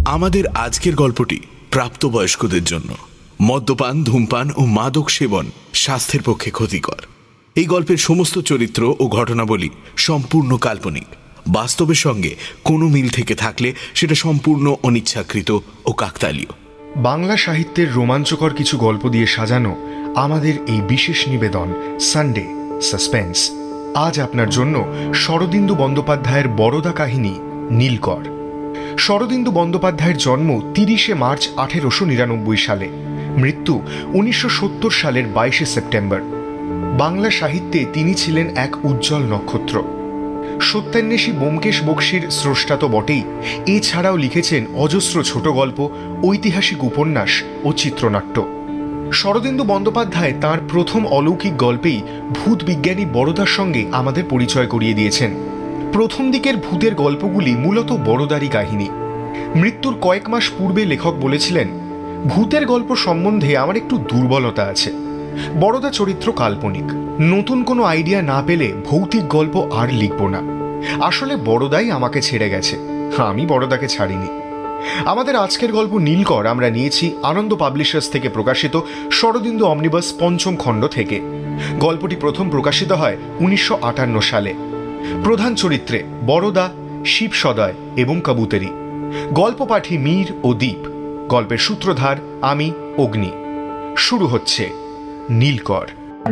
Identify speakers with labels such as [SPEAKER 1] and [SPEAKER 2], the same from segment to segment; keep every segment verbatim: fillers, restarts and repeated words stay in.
[SPEAKER 1] আমাদের আজকের গল্পটি প্রাপ্তবয়স্কদের জন্য। মদ্যপান, ধূমপান ও মাদক সেবন স্বাস্থ্যের পক্ষে ক্ষতিকর। এই গল্পের সমস্ত চরিত্র ও ঘটনাবলী সম্পূর্ণ কাল্পনিক। বাস্তবের সঙ্গে কোনো মিল থেকে থাকলে সেটা সম্পূর্ণ অনিচ্ছাকৃত ও কাকতালীয়।
[SPEAKER 2] বাংলা সাহিত্যের রোমাঞ্চকর কিছু গল্প দিয়ে সাজানো আমাদের এই বিশেষ নিবেদন সানডে সাসপেন্স। আজ আপনার জন্য শরদিন্দু বন্দ্যোপাধ্যায়ের বরোদা কাহিনী নীলকর। শরদিন্দু বন্দ্যোপাধ্যায়ের জন্ম তিরিশে মার্চ আঠেরোশো নিরানব্বই সালে, মৃত্যু উনিশশো সত্তর সালের বাইশে সেপ্টেম্বর। বাংলা সাহিত্যে তিনি ছিলেন এক উজ্জ্বল নক্ষত্র। সত্যান্বেষী ব্যোমকেশ বক্সীর স্রষ্টা তো বটেই, এছাড়াও লিখেছেন অজস্র ছোট গল্প, ঐতিহাসিক উপন্যাস ও চিত্রনাট্য। শরদিন্দু বন্দ্যোপাধ্যায় তাঁর প্রথম অলৌকিক গল্পেই ভূত বিজ্ঞানী বরোদার সঙ্গে আমাদের পরিচয় করিয়ে দিয়েছেন। প্রথম দিকের ভূতের গল্পগুলি মূলত বরোদারই কাহিনী। মৃত্যুর কয়েক মাস পূর্বে লেখক বলেছিলেন, ভূতের গল্প সম্বন্ধে আমার একটু দুর্বলতা আছে। বরোদা চরিত্র কাল্পনিক, নতুন কোনো আইডিয়া না পেলে ভৌতিক গল্প আর লিখব না। আসলে বরোদাই আমাকে ছেড়ে গেছে, আমি বরোদাকে ছাড়িনি। আমাদের আজকের গল্প নীলকর আমরা নিয়েছি আনন্দ পাবলিশার্স থেকে প্রকাশিত শরদিন্দু অমনিবাস পঞ্চম খণ্ড থেকে। গল্পটি প্রথম প্রকাশিত হয় উনিশশো আটান্ন সালে। প্রধান চরিত্রে বরোদা, শিব সদয় এবং কবুতরি। গল্প পাঠী মীর ও দীপ। গল্পের সূত্রধার আমি, অগ্নি। শুরু হচ্ছে নীলকর।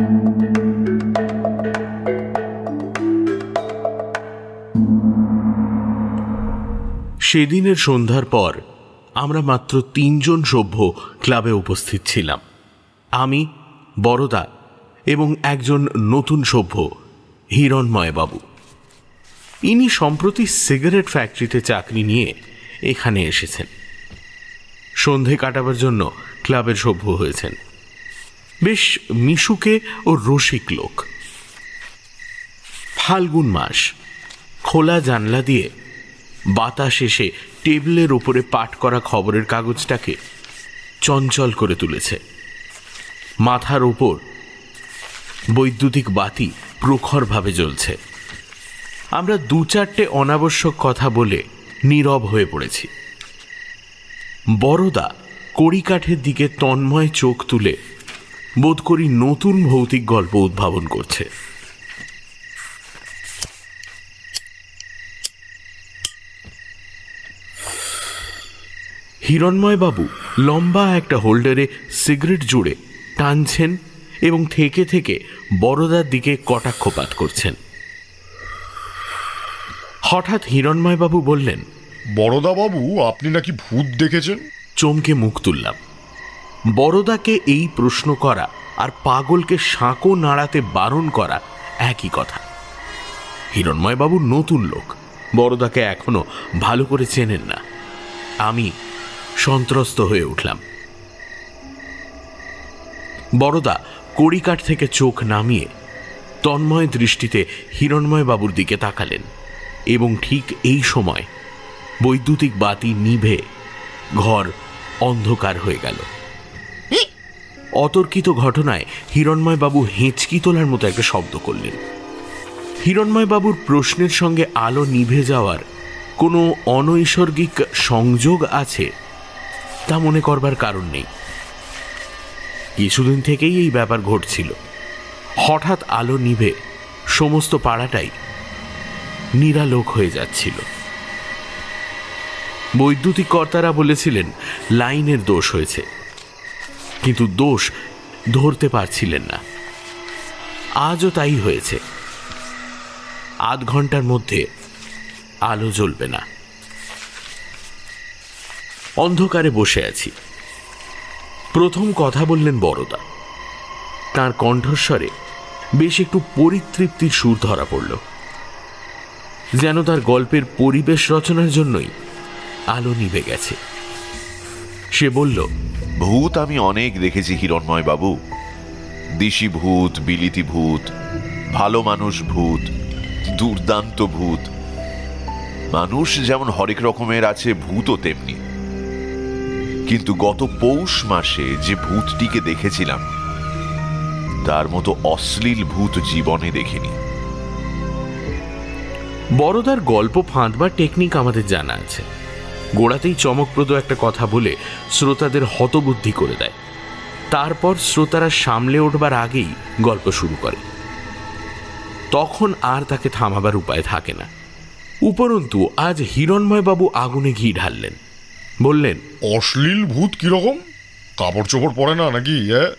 [SPEAKER 1] সেদিনের সন্ধ্যার পর আমরা মাত্র তিনজন সভ্য ক্লাবে উপস্থিত ছিলাম। আমি, বরোদা এবং একজন নতুন সভ্য হিরণময় বাবু। ইনি সম্প্রতি সিগারেট ফ্যাক্টরিতে চাকরি নিয়ে এখানে এসেছেন। সন্ধে কাটাবার জন্য ক্লাবের সভ্য হয়েছেন। বেশ মিশুকে ও রসিক লোক। ফাল্গুন মাস, খোলা জানলা দিয়ে বাতাস এসে টেবিলের ওপরে পাট করা খবরের কাগজটাকে চঞ্চল করে তুলেছে। মাথার ওপর বৈদ্যুতিক বাতি প্রখরভাবে জ্বলছে। আমরা দু চারটে অনাবশ্যক কথা বলে নীরব হয়ে পড়েছি। বরোদা কড়িকাঠের দিকে তন্ময় চোখ তুলে বোধ করি নতুন ভৌতিক গল্প উদ্ভাবন করছে। হিরণময় বাবু লম্বা একটা হোল্ডারে সিগারেট জুড়ে টানছেন এবং থেকে থেকে বরোদার দিকে কটাক্ষপাত করছেন। হঠাৎ হিরণময় বাবু বললেন,
[SPEAKER 3] বরোদা বাবু, আপনি নাকি ভূত দেখেছেন?
[SPEAKER 1] চমকে মুখ তুললাম। বরোদাকে এই প্রশ্ন করা আর পাগলকে সাঁকো নাড়াতে বারণ করা একই কথা। হিরণময় বাবু নতুন লোক, বরোদাকে এখনো ভালো করে চেনেন না। আমি সন্ত্রস্ত হয়ে উঠলাম। বরোদা কড়িকাঠ থেকে চোখ নামিয়ে তন্ময় দৃষ্টিতে হিরণময় বাবুর দিকে তাকালেন এবং ঠিক এই সময় বৈদ্যুতিক বাতি নিভে ঘর অন্ধকার হয়ে গেল। অতর্কিত ঘটনায় হিরণময় বাবু হেঁচকি তোলার মতো একটা শব্দ করলেন। হিরণময় বাবুর প্রশ্নের সঙ্গে আলো নিভে যাওয়ার কোনো অনৈসর্গিক সংযোগ আছে তা মনে করবার কারণ নেই। কিছুদিন থেকেই এই ব্যাপার ঘটছিল। হঠাৎ আলো নিভে সমস্ত পাড়াটাই নিরালোক হয়ে যাচ্ছিল। বৈদ্যুতিক কর্তারা বলেছিলেন লাইনের দোষ হয়েছে, কিন্তু দোষ ধরতে পারছিলেন না। আজও তাই হয়েছে। আধ ঘন্টার মধ্যে আলো জ্বলবে না। অন্ধকারে বসে আছি। প্রথম কথা বললেন বরোদা। তাঁর কণ্ঠস্বরে বেশ একটু পরিতৃপ্তির সুর ধরা পড়ল, যেন তার গল্পের পরিবেশ রচনার জন্যই আলো নিভে গেছে। সে বলল,
[SPEAKER 4] ভূত আমি অনেক দেখেছি হিরণময় বাবু। দিশি ভূত, বিলিতি ভূত, ভালো মানুষ ভূত, দুর্দান্ত ভূত। মানুষ যেমন হরেক রকমের আছে, ভূতও তেমনি। কিন্তু গত পৌষ মাসে যে ভূতটিকে দেখেছিলাম তার মতো অশ্লীল ভূত জীবনে দেখিনি।
[SPEAKER 1] বড়দার গল্প ফাঁদবার টেকনিক আমাদের জানা আছে। গোড়াতেই চমকপ্রদ একটা কথা বলে শ্রোতাদের হতবুদ্ধি করে দেয়। তারপর শ্রোতারা সামলে উঠবার আগেই গল্প শুরু করে। তখন আর তাকে থামাবার উপায় থাকে না। উপরন্তু আজ হিরণময় বাবু আগুনে ঘি ঢাললেন, বললেন,
[SPEAKER 3] অশ্লীল ভূত কিরকম? কাপড় চোপড় পরে না নাকি?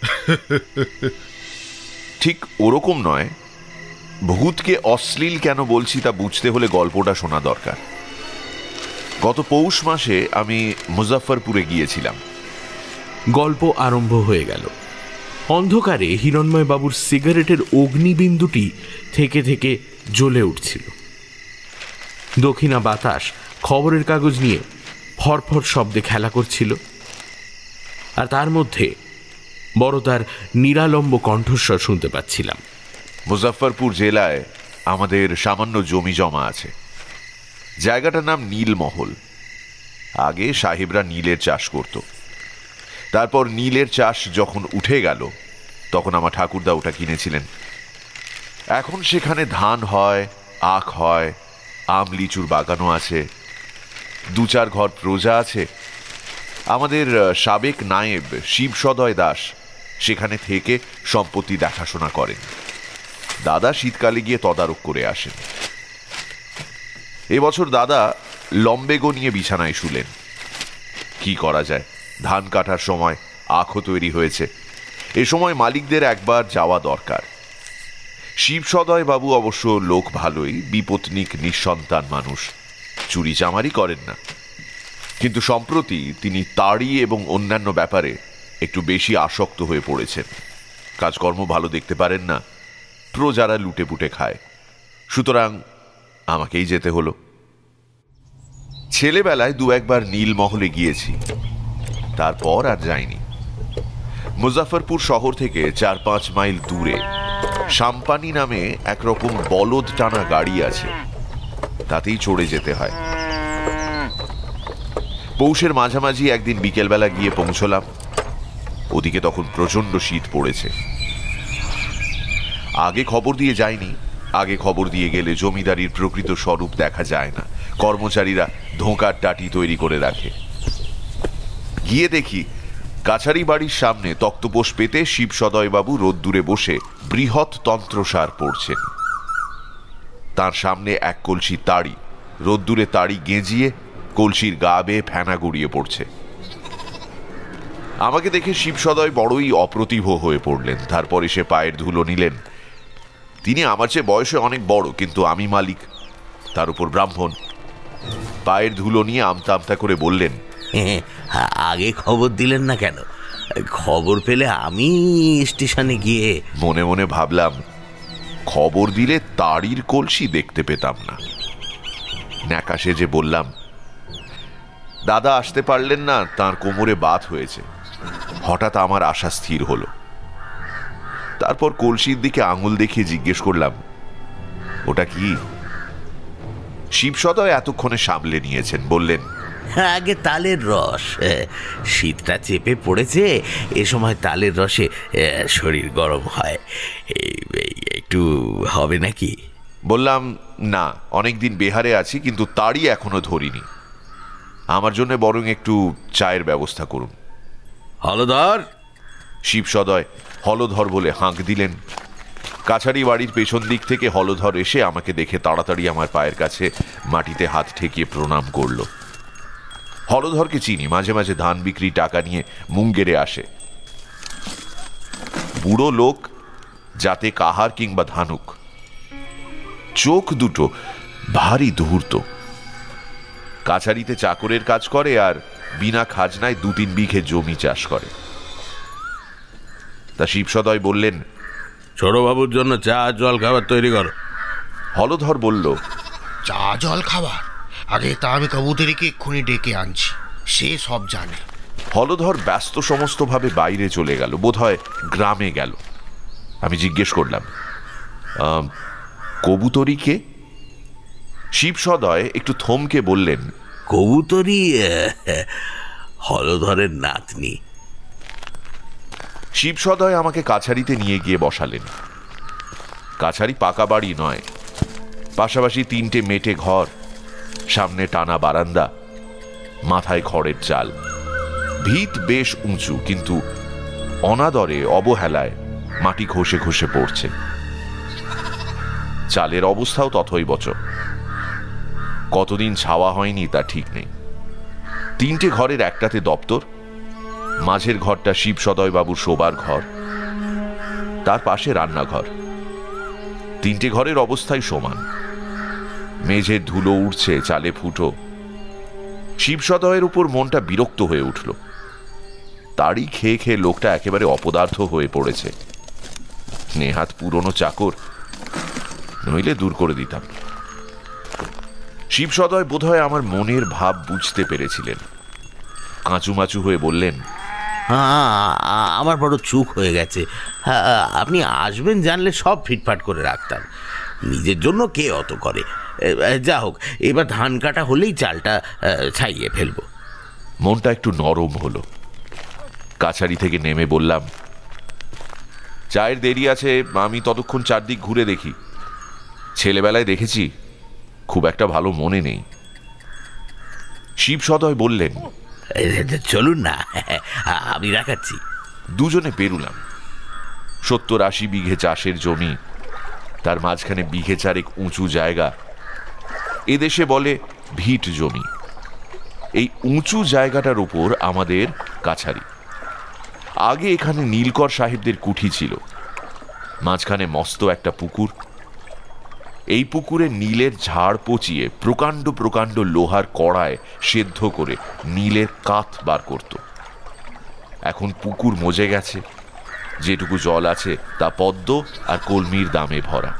[SPEAKER 4] ঠিক ওরকম নয়। ভূতকে অশ্লীল কেন বলছি তা বুঝতে হলে গল্পটা শোনা দরকার। গত পৌষ মাসে আমি মুজাফফরপুরে গিয়েছিলাম।
[SPEAKER 1] গল্প আরম্ভ হয়ে গেল। অন্ধকারে হিরণময় বাবুর সিগারেটের অগ্নিবিন্দুটি থেকে থেকে জ্বলে উঠছিল। দক্ষিণা বাতাস খবরের কাগজ নিয়ে ফরফর শব্দে খেলা করছিল, আর তার মধ্যে বড়দার নিরালম্ব কণ্ঠস্বর শুনতে পাচ্ছিলাম।
[SPEAKER 4] মুজাফফরপুর জেলায় আমাদের সামান্য জমি জমা আছে। জায়গাটার নাম নীলমহল। আগে সাহেবরা নীলের চাষ করত। তারপর নীলের চাষ যখন উঠে গেল তখন আমার ঠাকুরদা ওটা কিনেছিলেন। এখন সেখানে ধান হয়, আখ হয়, আম লিচুর বাগানও আছে, দু চার ঘর প্রজা আছে। আমাদের সাবেক নায়েব শিবসদয় দাস সেখানে থেকে সম্পত্তি দেখাশোনা করেন। দাদা শীতকালে গিয়ে তদারক করে আসেন। এবছর দাদা লম্বেগো নিয়ে বিছানায় শুলেন। কি করা যায়, ধান কাটার সময় আখও তৈরি হয়েছে। এ সময় মালিকদের একবার যাওয়া দরকার। শিবসদয় বাবু অবশ্য লোক ভালোই, বিপত্নিক নিঃসন্তান মানুষ, চুরি চামারি করেন না। কিন্তু সম্প্রতি তিনি তাড়ি এবং অন্যান্য ব্যাপারে একটু বেশি আসক্ত হয়ে পড়েছেন। কাজকর্ম ভালো দেখতে পারেন না, প্রজারা লুটে পুটে খায়। সুতরাং আমাকেই যেতে হলো। ছেলেবেলায় দু একবার নীলমহলে গিয়েছি, তারপর আর যাইনি। মুজাফফরপুর শহর থেকে চার পাঁচ মাইল দূরে সাম্পানি নামে একরকম বলদ টানা গাড়ি আছে, তাতেই চড়ে যেতে হয়। পৌষের মাঝামাঝি একদিন বিকেলবেলা গিয়ে পৌঁছলাম। ওদিকে তখন প্রচন্ড শীত পড়েছে। আগে খবর দিয়ে যায়নি। আগে খবর দিয়ে গেলে জমিদারির প্রকৃত স্বরূপ দেখা যায় না। কর্মচারীরা ধোঁকার টাটি তৈরি করে রাখে। গিয়ে দেখি কাছারি বাড়ির সামনে তক্তপোষ পেতে শিবসদয়বাবু রোদ্দুরে বসে বৃহৎ তন্ত্রসার পড়ছেন। তার সামনে এক কলসি তাড়ি, রোদ্দুরে তাড়ি গেঁজিয়ে কলসির গা বেয়ে ফেনা গড়িয়ে পড়ছে। আমাকে দেখে শিবসদয় বড়ই অপ্রতিভ হয়ে পড়লেন। তারপর এসে পায়ের ধুলো নিলেন। তিনি আমার চেয়ে বয়সে অনেক বড়, কিন্তু আমি মালিক, তার উপর ব্রাহ্মণ। পায়ের ধুলো নিয়ে আমতা আমতা করে বললেন,
[SPEAKER 5] আগে খবর দিলেন না কেন? খবর পেলে আমি স্টেশনে গিয়ে।
[SPEAKER 4] মনে মনে ভাবলাম, খবর দিলে তাড়ির কলসি দেখতে পেতাম না। ন্যাকা সেজে বললাম, দাদা আসতে পারলেন না, তার কোমরে বাত হয়েছে। হঠাৎ আমার আশা স্থির হলো। তারপর কলসির দিকে আঙুল দেখিয়ে জিজ্ঞেস করলাম, ওটা কি? শিবসদয় এতক্ষণে সামলে নিয়েছেন, বললেন,
[SPEAKER 5] আগে তালের রস। শীতটা চেপে পড়েছে, এ সময় তালের রসে শরীর গরম হয়, একটু হবে নাকি?
[SPEAKER 4] বললাম, না, অনেকদিন বেহারে আছি, কিন্তু তাড়ি এখনো ধরিনি। আমার জন্য বরং একটু চায়ের ব্যবস্থা করুন।
[SPEAKER 5] হলধর।
[SPEAKER 4] শিবসদয় হলধর বলে হাঁক দিলেন। কাছারি বাড়ির পেছন দিক থেকে হলধর এসে আমাকে দেখে তাড়াতাড়ি আমার পায়ের কাছে মাটিতে হাত ঠেকিয়ে প্রণাম করল। হলধরকে চিনি, মাঝে মাঝে ধান বিক্রি টাকা নিয়ে মুঙ্গেরে আসে। বুড়ো লোক, যাতে কাহার কিংবা ধানুক। চোখ দুটো ভারী ধূর্ত। কাছারিতে চাকরের কাজ করে আর বিনা খাজনায় দু তিন বিঘে জমি চাষ করে। তা শিবসদয় বললেন,
[SPEAKER 5] ছোটবাবুর জন্য চা জল খাবার তৈরি করো।
[SPEAKER 4] হলধর বলল,
[SPEAKER 6] চা জল খাবার? আগে তা আমি কবুতরীকে এক্ষুনি ডেকে আনছি, সে সব জানে।
[SPEAKER 4] হলধর ব্যস্ত সমস্ত ভাবে বাইরে চলে গেল, বোধহয় গ্রামে গেল। আমি জিজ্ঞেস করলাম, কবুতরীকে? শিবসদয় একটু থমকে বললেন,
[SPEAKER 5] কবুতরী হলধরের নাতনি।
[SPEAKER 4] শিবসদয় আমাকে কাছারিতে নিয়ে গিয়ে বসালেন। কাছারি পাকা বাড়ি নয়, পাশাপাশি তিনটে মেটে ঘর, সামনে টানা বারান্দা। মাথায় খড়ের চাল। ভিত বেশ উঁচু, কিন্তু অনাদরে অবহেলায় মাটি ঘষে ঘষে পড়ছে। চালের অবস্থাও তথৈবচ। কতদিন ছাওয়া হয়নি তা ঠিক নেই। তিনটে ঘরের একটাতে দপ্তর, মাঝের ঘরটা শিব সদয় বাবুর শোবার ঘর, তার পাশে রান্নাঘর। তিনটে ঘরের অবস্থাই সমান। মেঝের ধুলো উঠছে, চালে ফুটো। শিবসদয়ের উপর মনটা বিরক্ত হয়ে উঠল। তারই খেয়ে খেয়ে লোকটা একেবারে অপদার্থ হয়ে পড়েছে। নেহাত পুরনো চাকর, নইলে দূর করে দিতাম। শিবসদয় বোধহয় আমার মনের ভাব বুঝতে পেরেছিলেন। কাঁচুমাচু হয়ে বললেন,
[SPEAKER 5] আমার বড় চুক হয়ে গেছে। আপনি আসবেন জানলে সব ফিটফাট করে রাখতাম। নিজের জন্য কে অত করে। যা হোক, এবার ধান কাটা হলেই চালটা ছাইয়ে ফেলবো।
[SPEAKER 4] মনটা একটু নরম হলো। কাছারি থেকে নেমে বললাম, চায়ের দেরি আছে, আমি ততক্ষণ চারদিক ঘুরে দেখি। ছেলেবেলায় দেখেছি, খুব একটা ভালো মনে নেই। শিবসদয় বললেন,
[SPEAKER 5] চলুন না, আমি দেখাচ্ছি।
[SPEAKER 4] দুজনে বেরুলাম। সত্তর আশি বিঘে চাষের জমি, তার মাঝখানে বিঘে চারেক উঁচু জায়গা। এদেশে বলে ভিট জমি। এই উঁচু জায়গাটার উপর আমাদের কাছারি। আগে এখানে নীলকর সাহেবদের কুঠি ছিল। মাঝখানে মস্ত একটা পুকুর। এই পুকুরে নীলের ঝাড় পচিয়ে প্রকাণ্ড প্রকাণ্ড লোহার কড়ায় সেদ্ধ করে নীলের কাঠ বার করত। এখন পুকুর মজে গেছে। যেটুকু জল আছে তা পদ্ম আর কলমির দামে ভরা।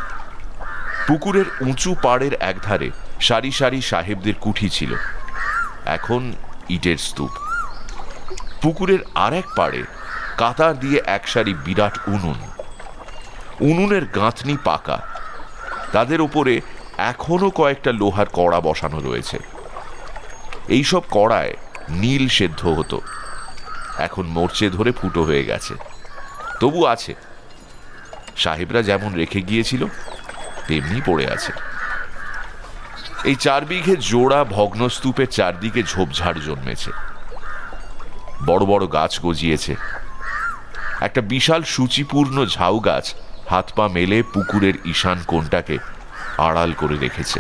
[SPEAKER 4] পুকুরের উঁচু পাড়ের একধারে সারি সারি সাহেবদের কুঠি ছিল, এখন ইটের স্তূপ। পুকুরের আর এক পাড়ে কাতার দিয়ে এক সারি বিরাট উনুন। উনুনের গাঁথনি পাকা, তাদের উপরে এখনো কয়েকটা লোহার কড়া বসানো রয়েছে। এইসব কড়ায় নীল সেদ্ধ হতো, এখন মরচে ধরে ফুটো হয়ে গেছে, তবু আছে। সাহেবরা যেমন রেখে গিয়েছিল তেমনি পড়ে আছে। এই চার বিঘে জোড়া ভগ্নস্তূপের চারদিকে ঝোপঝাড় জন্মেছে, বড় বড় গাছ গজিয়েছে। একটা বিশাল সূচিপূর্ণ ঝাউ গাছ হাত পা মেলে পুকুরের ঈশান কোণটাকে আড়াল করে রেখেছে।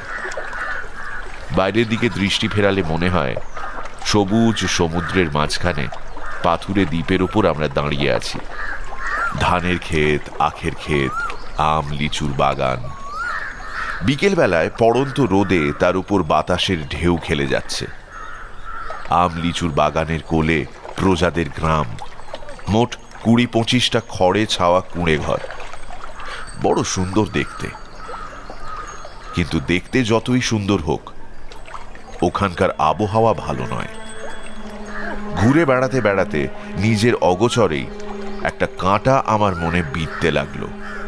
[SPEAKER 4] বাইরের দিকে দৃষ্টি ফেরালে মনে হয় সবুজ সমুদ্রের মাঝখানে পাথুরে দ্বীপের উপর আমরা দাঁড়িয়ে আছি। ধানের ক্ষেত, আখের ক্ষেত, আম লিচুর বাগান। বিকেলবেলায় পড়ন্ত রোদে তার উপর বাতাসের ঢেউ খেলে যাচ্ছে। আম লিচুর বাগানের কোলে প্রজাদের গ্রাম। মোট কুড়ি পঁচিশটা খড়ে ছাওয়া কুঁড়ে ঘর। বড় সুন্দর দেখতে। কিন্তু দেখতে যতই সুন্দর হোক, ওখানকার আবহাওয়া ভালো নয়। ঘুরে বেড়াতে বেড়াতে নিজের অগোচরেই একটা কাঁটা আমার মনে বিঁধতে লাগলো।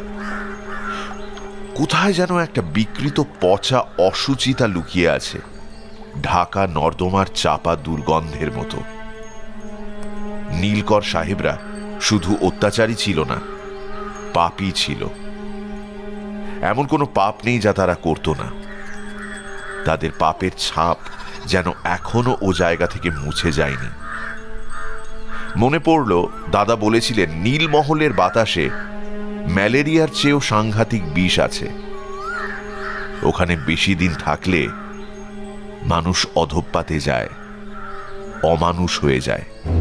[SPEAKER 4] কোথায় যেন একটা বিকৃত পচা অসুচিতা লুকিয়ে আছে, ঢাকা নর্দমার চাপা দুর্গন্ধের মতো। নীলকর সাহেবরা শুধু অত্যাচারী ছিল না, পাপী ছিল। এমন কোনো পাপ নেই যা তারা করত না। তাদের পাপের ছাপ যেন এখনো ও জায়গা থেকে মুছে যায়নি। মনে পড়ল, দাদা বলেছিলেন নীলমহলের বাতাসে ম্যালেরিয়ার চেয়েও সাংঘাতিক বিষ আছে। ওখানে বেশি দিন থাকলে মানুষ অধঃপাতে যায়, অমানুষ হয়ে যায়।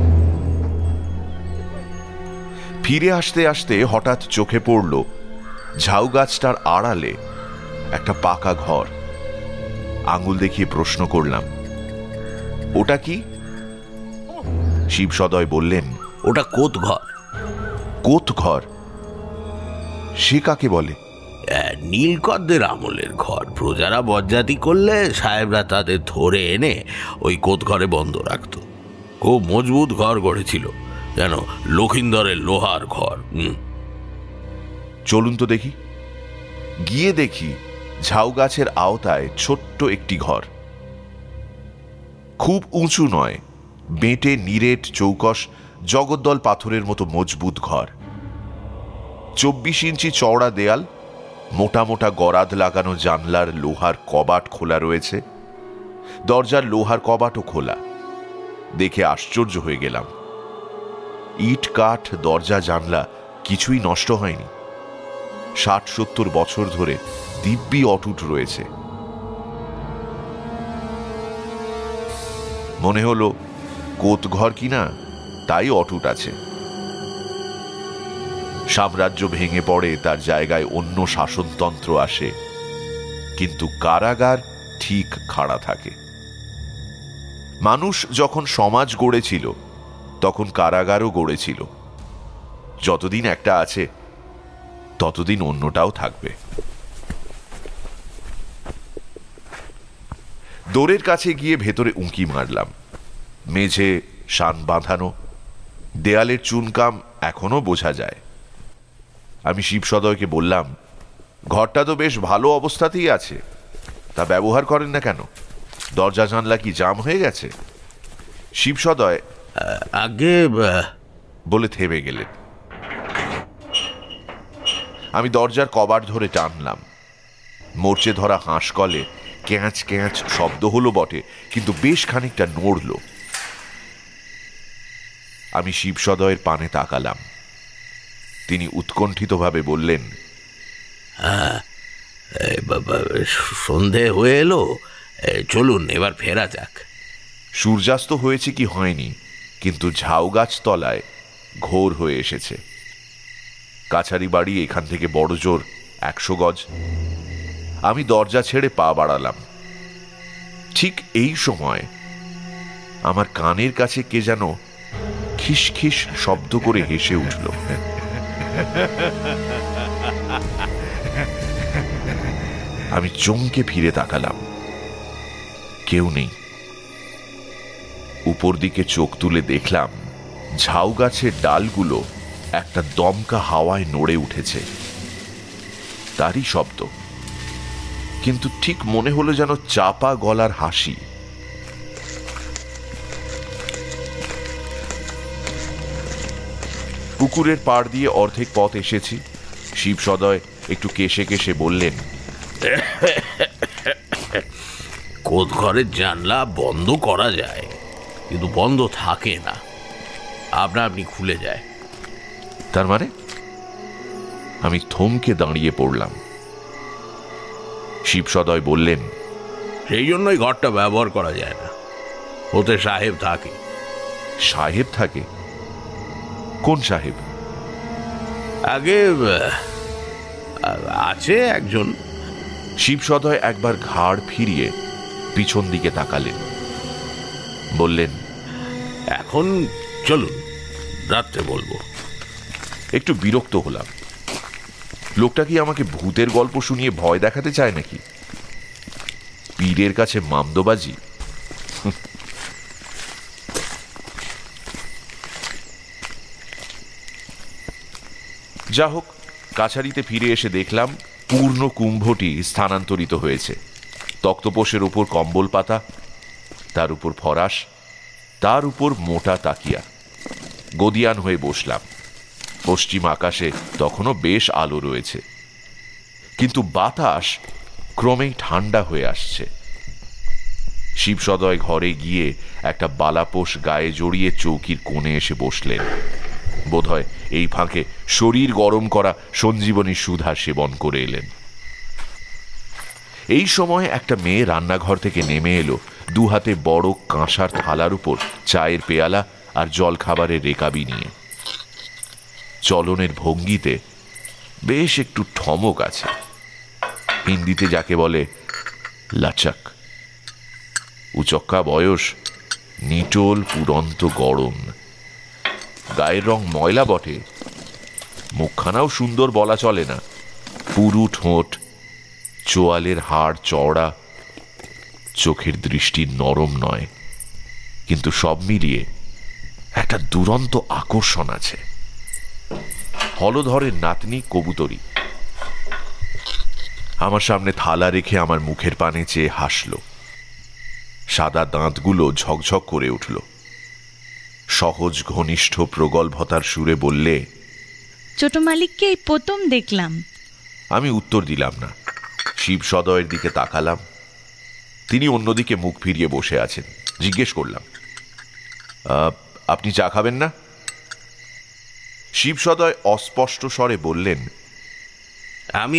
[SPEAKER 4] ফিরে আসতে আসতে হঠাৎ চোখে পড়ল ঝাউ গাছটার আড়ালে একটা পাকা ঘর। আঙুল দেখিয়ে প্রশ্ন করলাম, ওটা কি? শিবসদয় বললেন,
[SPEAKER 5] ওটা কোত ঘর।
[SPEAKER 4] কোত ঘর? সে কাকে বলে?
[SPEAKER 5] নীলকরদের আমলের ঘর। প্রজারা বজ্জাতি করলে সাহেবরা তাদের ধরে এনে ওই কোত ঘরে বন্ধ রাখত। খুব মজবুত ঘর গড়েছিল, যেন লক্ষিন্দরের লোহার ঘর।
[SPEAKER 4] চলুন তো দেখি। গিয়ে দেখি ঝাউ গাছের আওতায় ছোট্ট একটি ঘর। খুব উঁচু নয়, বেঁটে নিরেট চৌকস জগদ্দল পাথরের মতো মজবুত ঘর। চব্বিশ ইঞ্চি চওড়া দেয়াল, মোটা মোটা গরাদ লাগানো জানলার লোহার কবাট খোলা রয়েছে। দরজার লোহার কবাটও খোলা। দেখে আশ্চর্য হয়ে গেলাম। ইট কাঠ দরজা জানলা কিছুই নষ্ট হয়নি, ষাট সত্তর বছর ধরে দিব্যি অটুট রয়েছে। মনে হলো কোতঘর কিনা তাই অটুট আছে। সাম্রাজ্য ভেঙে পড়ে, তার জায়গায় অন্য শাসনতন্ত্র আসে, কিন্তু কারাগার ঠিক খাড়া থাকে। মানুষ যখন সমাজ গড়েছিল তখন কারাগারও গড়েছিল। যতদিন একটা আছে ততদিন অন্যটাও থাকবে। দোরের কাছে গিয়ে ভেতরে উঁকি মারলাম। মেঝে শান বাঁধানো, দেয়ালের চুনকাম এখনো বোঝা যায়। আমি শিবসদয়কে বললাম, ঘরটা তো বেশ ভালো অবস্থাতেই আছে, তা ব্যবহার করেন না কেন? দরজা জানলা কি জাম হয়ে গেছে? শিবসদয়
[SPEAKER 5] আগে
[SPEAKER 4] বলে থেমে গেলেন। আমি দরজার কবাট ধরে টানলাম। মরচে ধরা হাঁসকলে ক্যাঁচ ক্যাঁচ শব্দ হলো বটে, কিন্তু বেশ খানিকটা নড়ল। আমি শিবসদয়ের পানে তাকালাম। তিনি উৎকণ্ঠিতভাবে বললেন,
[SPEAKER 5] সন্ধে হয়ে এলো, চলুন এবার ফেরা যাক।
[SPEAKER 4] সূর্যাস্ত হয়েছে কি হয়নি, কিন্তু ঝাউ গাছ তলায় ঘোর হয়ে এসেছে। কাছারি বাড়ি এখান থেকে বড় জোর একশো গজ। আমি দরজা ছেড়ে পা বাড়ালাম। ঠিক এই সময় আমার কানের কাছে কে যেন খিসখিস শব্দ করে হেসে উঠল। আমি চমকে ফিরে তাকালাম। কেউ নেই। উপর দিকে চোখ তুলে দেখলাম ঝাউ গাছের ডালগুলো একটা দমকা হাওয়ায় নড়ে উঠেছে। তারই শব্দ, কিন্তু ঠিক মনে হলো যেন চাপা গলার হাসি। পুকুরের পাড় দিয়ে অর্ধেক পথ এসেছি। শিবসদয় একটু কেশে কেশে বললেন,
[SPEAKER 5] কোতঘরের জানলা বন্ধ করা যায়, কিন্তু বন্ধ থাকে না, আপনা আপনি খুলে যায়।
[SPEAKER 4] তার মানে? আমি থমকে দাঁড়িয়ে পড়লাম। শিবসদয় বললেন,
[SPEAKER 5] সেই জন্যই ঘরটা ব্যবহার করা যায় না, ওতে সাহেব থাকে।
[SPEAKER 4] সাহেব থাকে? কোন সাহেব?
[SPEAKER 5] আগে আছে একজন।
[SPEAKER 4] শিবসদয় একবার ঘাড় ফিরিয়ে পিছন দিকে তাকালেন, বললেন,
[SPEAKER 5] এখন চলুন, রাত্রে বলবো।
[SPEAKER 4] একটু বিরক্ত হলাম। লোকটা কি আমাকে ভূতের গল্প শুনিয়ে ভয় দেখাতে চায় নাকি? পীরের কাছে মামদোবাজি? যা হোক, কাছারিতে ফিরে এসে দেখলাম পূর্ণ কুম্ভটি স্থানান্তরিত হয়েছে। তক্তপোষের উপর কম্বল পাতা, তার উপর ফরাশ, তার উপর মোটা তাকিয়া। গদিয়ান হয়ে বসলাম। পশ্চিম আকাশে তখনও বেশ আলো রয়েছে, কিন্তু বাতাস ক্রমেই ঠান্ডা হয়ে আসছে। শিবসদয় ঘরে গিয়ে একটা বালাপোষ গায়ে জড়িয়ে চৌকির কোণে এসে বসলেন। বোধহয় এই ফাঁকে শরীর গরম করা সঞ্জীবনী সুধা সেবন করে এলেন। এই সময় একটা মেয়ে রান্নাঘর থেকে নেমে এলো, দু হাতে বড় কাঁসার থালার উপর চায়ের পেয়ালা আর জল খাবারের রেকাবি নিয়ে। চলনের ভঙ্গিতে বেশ একটু ঠমক আছে, হিন্দিতে যাকে বলে লাচক। উচক্কা বয়স, নিটোল পুরন্ত গরম। গায়ের রং ময়লা বটে, মুখখানাও সুন্দর বলা চলে না। পুরু ঠোঁট, চোয়ালের হাড় চওড়া, চোখের দৃষ্টি নরম নয়, কিন্তু সব মিলিয়ে একটা দুরন্ত আকর্ষণ আছে। হলধরের নাতনি কবুতরী। আমার সামনে থালা রেখে আমার মুখের পানে চেয়ে হাসল। সাদা দাঁতগুলো ঝকঝক করে উঠল। সহজ ঘনিষ্ঠ প্রগল্ভতার সুরে বললে,
[SPEAKER 7] ছোট মালিককে এই প্রথম দেখলাম।
[SPEAKER 4] আমি উত্তর দিলাম না। শিবসদয়ের দিকে তাকালাম। তিনি অন্যদিকে মুখ ফিরিয়ে বসে আছেন। জিজ্ঞেস করলাম, আপনি চা খাবেন না? শিবসদয় অস্পষ্ট স্বরে বললেন,
[SPEAKER 5] আমি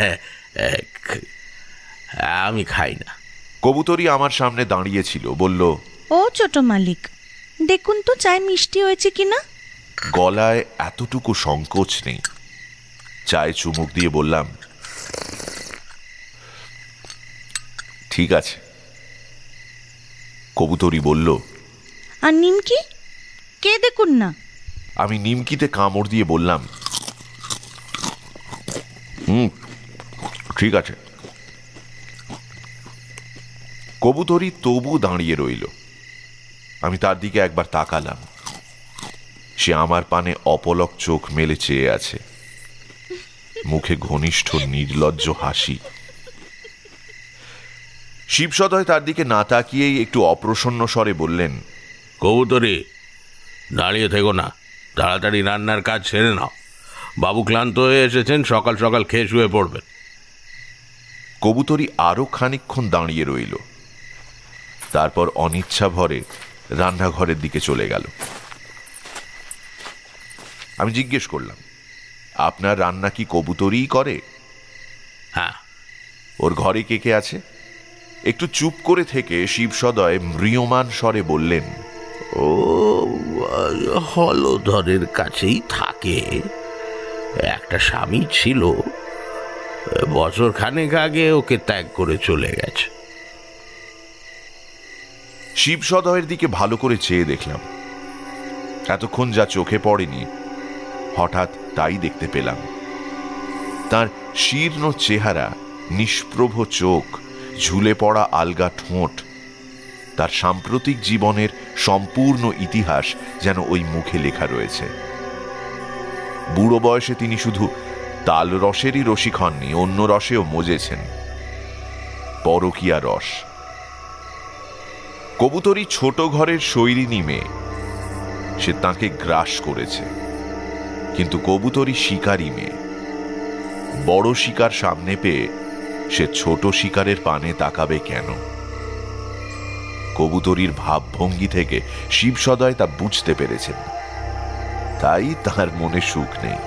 [SPEAKER 5] আমি খাই না।
[SPEAKER 4] কবুতরী আমার সামনে দাঁড়িয়েছিল, বলল,
[SPEAKER 7] ও ছোট মালিক, দেখুন তো চায় মিষ্টি হয়েছে কিনা।
[SPEAKER 4] গলায় এতটুকু সংকোচ নেই। চায়ে চুমুক দিয়ে বললাম, ঠিক আছে। কবুতরী বলল,
[SPEAKER 7] আর নিমকি কে দেখুন না।
[SPEAKER 4] আমি নিমকিতে কামড় দিয়ে বললাম, হুম ঠিক আছে। কবুতরী তবু দাঁড়িয়ে রইল। আমি তার দিকে একবার তাকালাম। সে আমার পানে অপলক চোখ মেলে চেয়ে আছে, মুখে ঘনিষ্ঠ নির্লজ্জ হাসি। শিবসদয় তার দিকে না তাকিয়েই একটু অপ্রসন্ন স্বরে বললেন,
[SPEAKER 5] কবুতরী, দাঁড়িয়ে থেকো না, তাড়াতাড়ি রান্নার কাজ সেরে নাও। বাবু ক্লান্ত হয়ে এসেছেন, সকাল সকাল খেয়ে শুয়ে পড়বেন।
[SPEAKER 4] কবুতরী আরো খানিকক্ষণ দাঁড়িয়ে রইল, তারপর অনিচ্ছা ভরে রান্নাঘরের দিকে চলে গেল। আমি জিজ্ঞেস করলাম, আপনার রান্না কি কবুতরীই করে?
[SPEAKER 5] হ্যাঁ।
[SPEAKER 4] ওর ঘরে কে কে আছে? একটু চুপ করে থেকে শিবসদয় ম্রিয়মান স্বরে বললেন,
[SPEAKER 5] ও হলধরের কাছেই থাকে। একটা স্বামী ছিল, বছর খানেক আগে ওকে ত্যাগ করে চলে গেছে।
[SPEAKER 4] শিবসদয়ের দিকে ভালো করে চেয়ে দেখলাম। এতক্ষণ যা চোখে পড়েনি, হঠাৎ তাই দেখতে পেলাম। তার শীর্ণ চেহারা, নিষ্প্রভ চোখ, ঝুলে পড়া আলগা ঠোঁট, তার সাম্প্রতিক জীবনের সম্পূর্ণ ইতিহাস যেন ওই মুখে লেখা রয়েছে। বুড়ো বয়সে তিনি শুধু তাল রসেরই রসিক হননি, অন্য রসেও মজেছেন, পরকীয়া রস। কবুতরী ছোট ঘরের শৈরিনী মেয়ে, সে তাকে গ্রাস করেছে। কিন্তু কবুতরী শিকারী মেয়ে, বড় শিকার সামনে পেয়ে সে ছোট শিকারের পানে তাকাবে কেন? কবুতরীর ভাবভঙ্গি থেকে শিবসদয় তা বুঝতে পেরেছেন, তাই তার মনে সুখ নেই।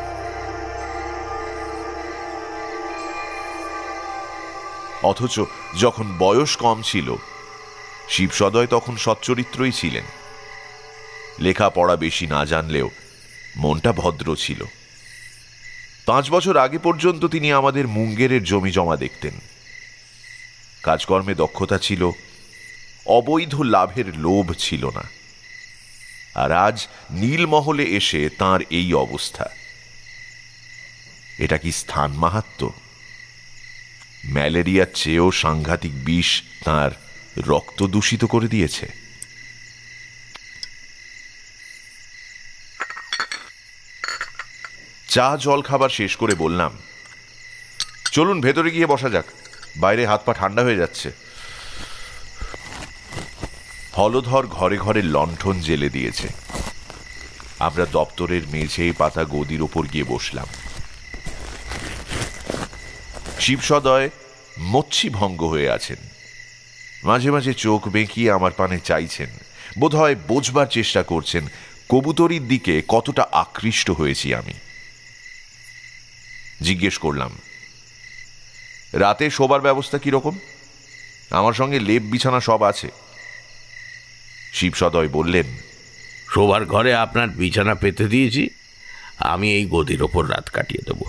[SPEAKER 4] অথচ যখন বয়স কম ছিল, শিবসদয় তখন সচ্চরিত্রই ছিলেন। লেখাপড়া বেশি না জানলেও মনটা ভদ্র ছিল। পাঁচ বছর আগে পর্যন্ত তিনি আমাদের মুঙ্গেরের জমি জমা দেখতেন। কাজকর্মে দক্ষতা ছিল, অবৈধ লাভের লোভ ছিল না। আর আজ নীলমহলে এসে তার এই অবস্থা। এটা কি স্থান মাহাত্ম্য? ম্যালেরিয়ার চেয়েও সাংঘাতিক বিষ তার রক্ত দূষিত করে দিয়েছে। চা জল খাবার শেষ করে বললাম, চলুন ভেতরে গিয়ে বসা যাক, বাইরে হাত পা ঠান্ডা হয়ে যাচ্ছে। হলধর ঘরে ঘরে লণ্ঠন জেলে দিয়েছে। আমরা দপ্তরের মেঝে পাতা গদির ওপর গিয়ে বসলাম। শিবসদয় মচ্ছি ভঙ্গ হয়ে আছেন, মাঝে মাঝে চোখ বেঁকিয়ে আমার পানে চাইছেন, বোধহয় বোঝবার চেষ্টা করছেন কবুতরীর দিকে কতটা আকৃষ্ট হয়েছি আমি। জিজ্ঞেস করলাম, রাতে শোবার ব্যবস্থা কিরকম? আমার সঙ্গে লেপ বিছানা সব আছে। শিবসদয় বললেন,
[SPEAKER 5] শোবার ঘরে আপনার বিছানা পেতে দিয়েছি, আমি এই গদির ওপর রাত কাটিয়ে দেব।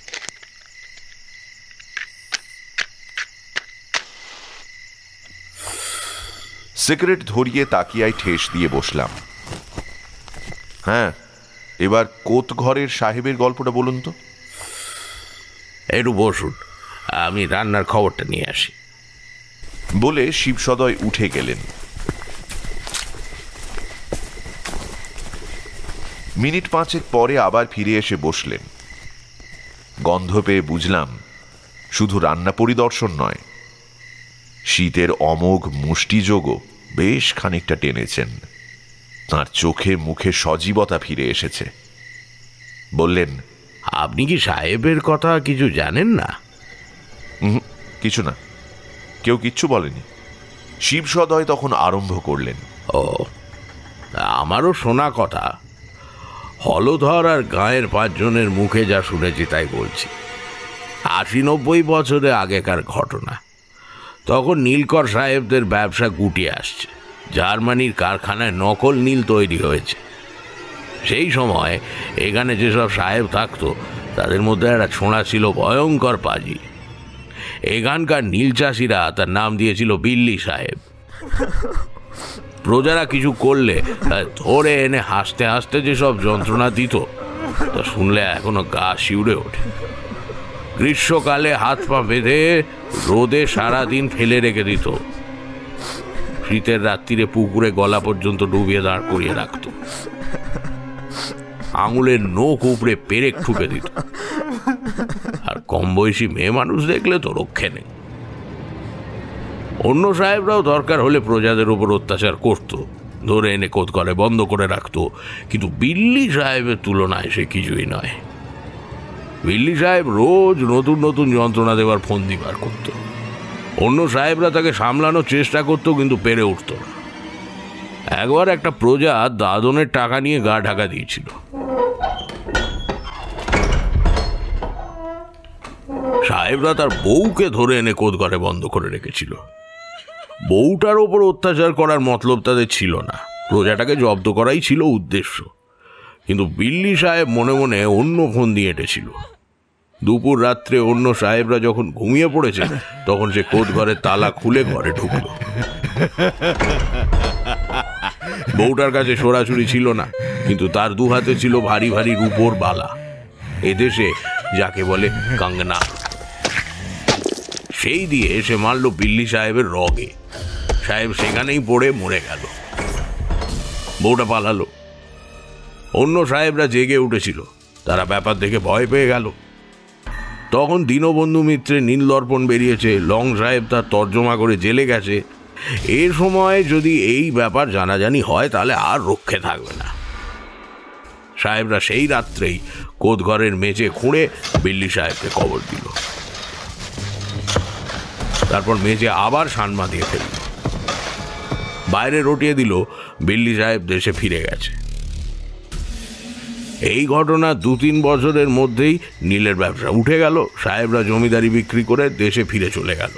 [SPEAKER 4] সিগারেট ধরিয়ে তাকিয়ায় ঠেস দিয়ে বসলাম। হ্যাঁ, এবার কোত ঘরের সাহেবের গল্পটা বলুন তো।
[SPEAKER 5] একটু বসুন, আমি রান্নার খবরটা নিয়ে আসি।
[SPEAKER 4] বলে শিবসদয় উঠে গেলেন। মিনিট পাঁচেক পরে আবার ফিরে এসে বসলেন। গন্ধ পেয়ে বুঝলাম শুধু রান্না পরিদর্শন নয়, শীতের অমোঘ মুষ্টিযোগও বেশ খানিকটা টেনেছেন। তাঁর চোখে মুখে সজীবতা ফিরে এসেছে। বললেন,
[SPEAKER 5] আপনি কি সাহেবের কথা কিছু জানেন না?
[SPEAKER 4] কিছু না, কেউ কিচ্ছু বলেনি। শিবসদয় তখন আরম্ভ করলেন।
[SPEAKER 5] ও, আমারও শোনা কথা। হলধর আর গাঁয়ের পাঁচজনের মুখে যা শুনেছি তাই বলছি। আশি নব্বই বছরে আগেকার ঘটনা। তখন নীলকর সাহেবদের ব্যবসা গুটিয়ে আসছে। জার্মানির কারখানায় নকল নীল তৈরি হয়েছে। সেই সময় এখানে যেসব সাহেব থাকতো তাদের মধ্যে একটা ছোঁড়া ছিল ভয়ঙ্কর পাজি। এখানকার নীল চাষিরা তার নাম দিয়েছিল বিল্লি সাহেব। প্রজারা কিছু করলে ধরে এনে হাসতে হাসতে যেসব যন্ত্রণা দিত তা শুনলে এখনো গা শিউরে ওঠে। গ্রীষ্মকালে হাত পা বেঁধে রোদে সারাদিন ফেলে রেখে দিত। শীতের রাত্রিরে পুকুরে গলা পর্যন্ত ডুবিয়ে দাঁড় করিয়ে রাখত। আঙুলের নখ উপড়ে পেরেক ঠুকে দিত। আর কম বয়সী মেয়ে মানুষ দেখলে তো রক্ষে নেই। অন্য সাহেবরাও দরকার হলে প্রজাদের উপর অত্যাচার করত, ধরে এনে কোতঘরে বন্ধ করে রাখত। কিন্তু বিল্লি সাহেবের তুলনায় সে কিছুই নয়। বিল্লি সাহেব রোজ নতুন নতুন যন্ত্রণা দেওয়ার ফন্দি বার করত। অন্য সাহেবরা তাকে সামলানোর চেষ্টা করত, কিন্তু পেরে উঠত না। একবার একটা প্রজা দাদনের টাকা নিয়ে গা ঢাকা দিয়েছিল। সাহেবরা তার বউকে ধরে এনে কোতঘরে বন্ধ করে রেখেছিল। বউটার ওপর অত্যাচার করার মতলব তাদের ছিল না, প্রজাটাকে জব্দ করাই ছিল উদ্দেশ্য। কিন্তু বিল্লি সাহেব মনে মনে অন্য ফোন দিয়ে এঁটেছিল। দুপুর রাত্রে অন্য সাহেবরা যখন ঘুমিয়ে পড়েছে তখন সে কোতঘরের তালা খুলে ঘরে ঢুকল। বউটার কাছে সরাসরি ছিল না, কিন্তু তার দু হাতে ছিল ভারী ভারী রূপোর বালা। এদেশে যাকে বলে কাঙ্গনা। সেই দিয়ে সে মারল বিল্লি সাহেবের রগে। সাহেব সেখানেই পড়ে মরে গেল। বউটা পালালো। অন্য সাহেবরা জেগে উঠেছিল। তারা ব্যাপার দেখে ভয় পেয়ে গেল। তখন দীনবন্ধু মিত্রের নীল দর্পণ বেরিয়েছে। লং সাহেব তার তর্জমা করে জেলে গেছে। এ সময় যদি এই ব্যাপার জানাজানি হয় তাহলে আর রক্ষে থাকবে না। সাহেবরা সেই রাত্রেই কোতঘরের মেঝে খুঁড়ে বিল্লি সাহেবকে কবর দিল। তারপর মেঝে আবার সানমা দিয়ে ফেলল। বাইরে রটিয়ে দিল বিল্লি সাহেব দেশে ফিরে গেছে। এই ঘটনা দু তিন বছরের মধ্যেই নীলের ব্যবসা উঠে গেল। সাহেবরা জমিদারি বিক্রি করে দেশে ফিরে চলে গেল।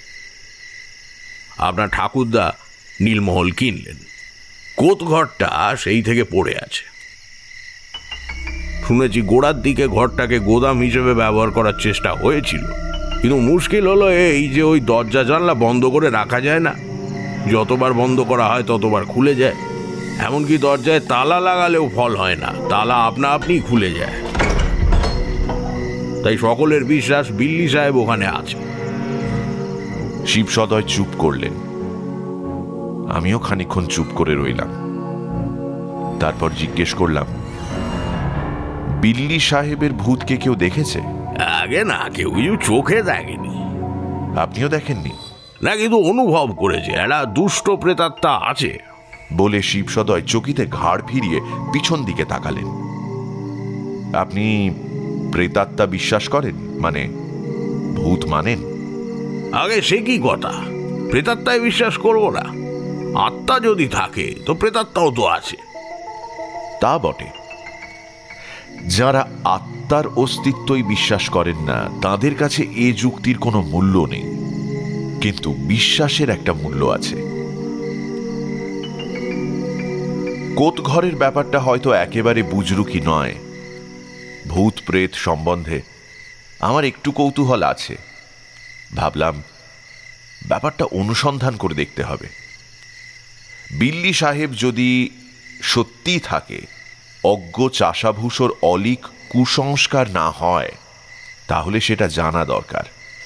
[SPEAKER 5] আপনার ঠাকুরদা নীলমহল কিনলেন। কোতঘরটা সেই থেকে পড়ে আছে। শুনেছি গোড়ার দিকে ঘরটাকে গোদাম হিসেবে ব্যবহার করার চেষ্টা হয়েছিল, কিন্তু মুশকিল হলো এই যে ওই দরজা জানলা বন্ধ করে রাখা যায় না। যতবার বন্ধ করা হয় ততবার খুলে যায়। এমনকি দরজায় তালা লাগালেও ফল হয় না, তালা আপনা আপনি খুলে যায়। তাই সকলের বিশ্বাস বিল্লি সাহেব ওখানে আছে।
[SPEAKER 4] শিবসদয় চুপ করলেন। আমিও খানিকক্ষণ চুপ করে রইলাম। তারপর জিজ্ঞেস করলাম, বিল্লি সাহেবের ভূতকে কেউ দেখেছে?
[SPEAKER 5] আগে না, কেউ চোখে দেখেনি।
[SPEAKER 4] আপনিও দেখেননি?
[SPEAKER 5] না, কিন্তু অনুভব করেছে একটা দুষ্ট প্রেতাত্মা আছে
[SPEAKER 4] বলে শিবসদয় চকিতে ঘাড় ফিরিয়ে পিছন দিকে তাকালেন। আপনি প্রেতাত্মা বিশ্বাস করেন? মানে ভূত মানেন?
[SPEAKER 5] আগে সে কি কথা, প্রেতাত্মায় বিশ্বাস করবো না? আত্মা যদি থাকে তো প্রেতাত্মাও তো আছে।
[SPEAKER 4] তা বটে। যারা আত্মার অস্তিত্বই বিশ্বাস করেন না তাদের কাছে এ যুক্তির কোনো মূল্য নেই, কিন্তু বিশ্বাসের একটা মূল্য আছে। কোতঘরের ব্যাপারটা হয়তো একেবারে বুজরুকি নয়। ভূত প্রেত সম্বন্ধে আমার একটু কৌতূহল আছে। ভাবলাম ব্যাপারটা অনুসন্ধান করে দেখতে হবে। বিল্লি সাহেব যদি সত্যি থাকে, অজ্ঞ চাষাভূষর অলিক কুসংস্কার না হয়, তাহলে সেটা জানা দরকার।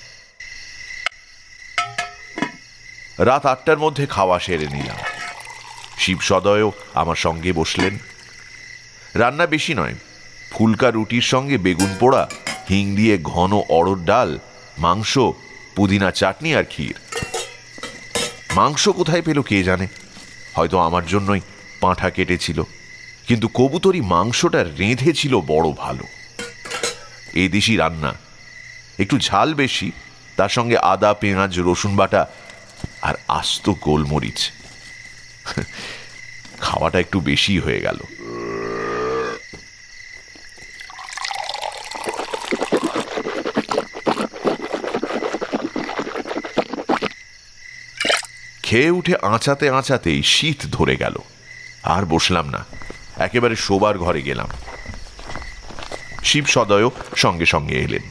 [SPEAKER 4] রাত আটটার মধ্যে খাওয়া সেরে নিলাম। শিবসদয়ও আমার সঙ্গে বসলেন। রান্না বেশি নয়, ফুলকা রুটির সঙ্গে বেগুন পোড়া, হিং দিয়ে ঘন অড়র ডাল, মাংস, পুদিনা চাটনি আর ক্ষীর। মাংস কোথায় পেল কে জানে, হয়তো আমার জন্যই পাঁঠা কেটেছিল, কিন্তু কবুতরি মাংসটা রেঁধেছিল বড় ভালো। এ দেশি রান্না, একটু ঝাল বেশি, তার সঙ্গে আদা পেঁয়াজ রসুন বাটা, আর আস্ত গোলমরিচ। খাওয়াটা একটু বেশি হয়ে গেল। খেয়ে উঠে আঁচাতে আঁচাতেই শীত ধরে গেল। আর বসলাম না, একেবারে শোবার ঘরে গেলাম। শিব সদয় সঙ্গে সঙ্গে এলেন।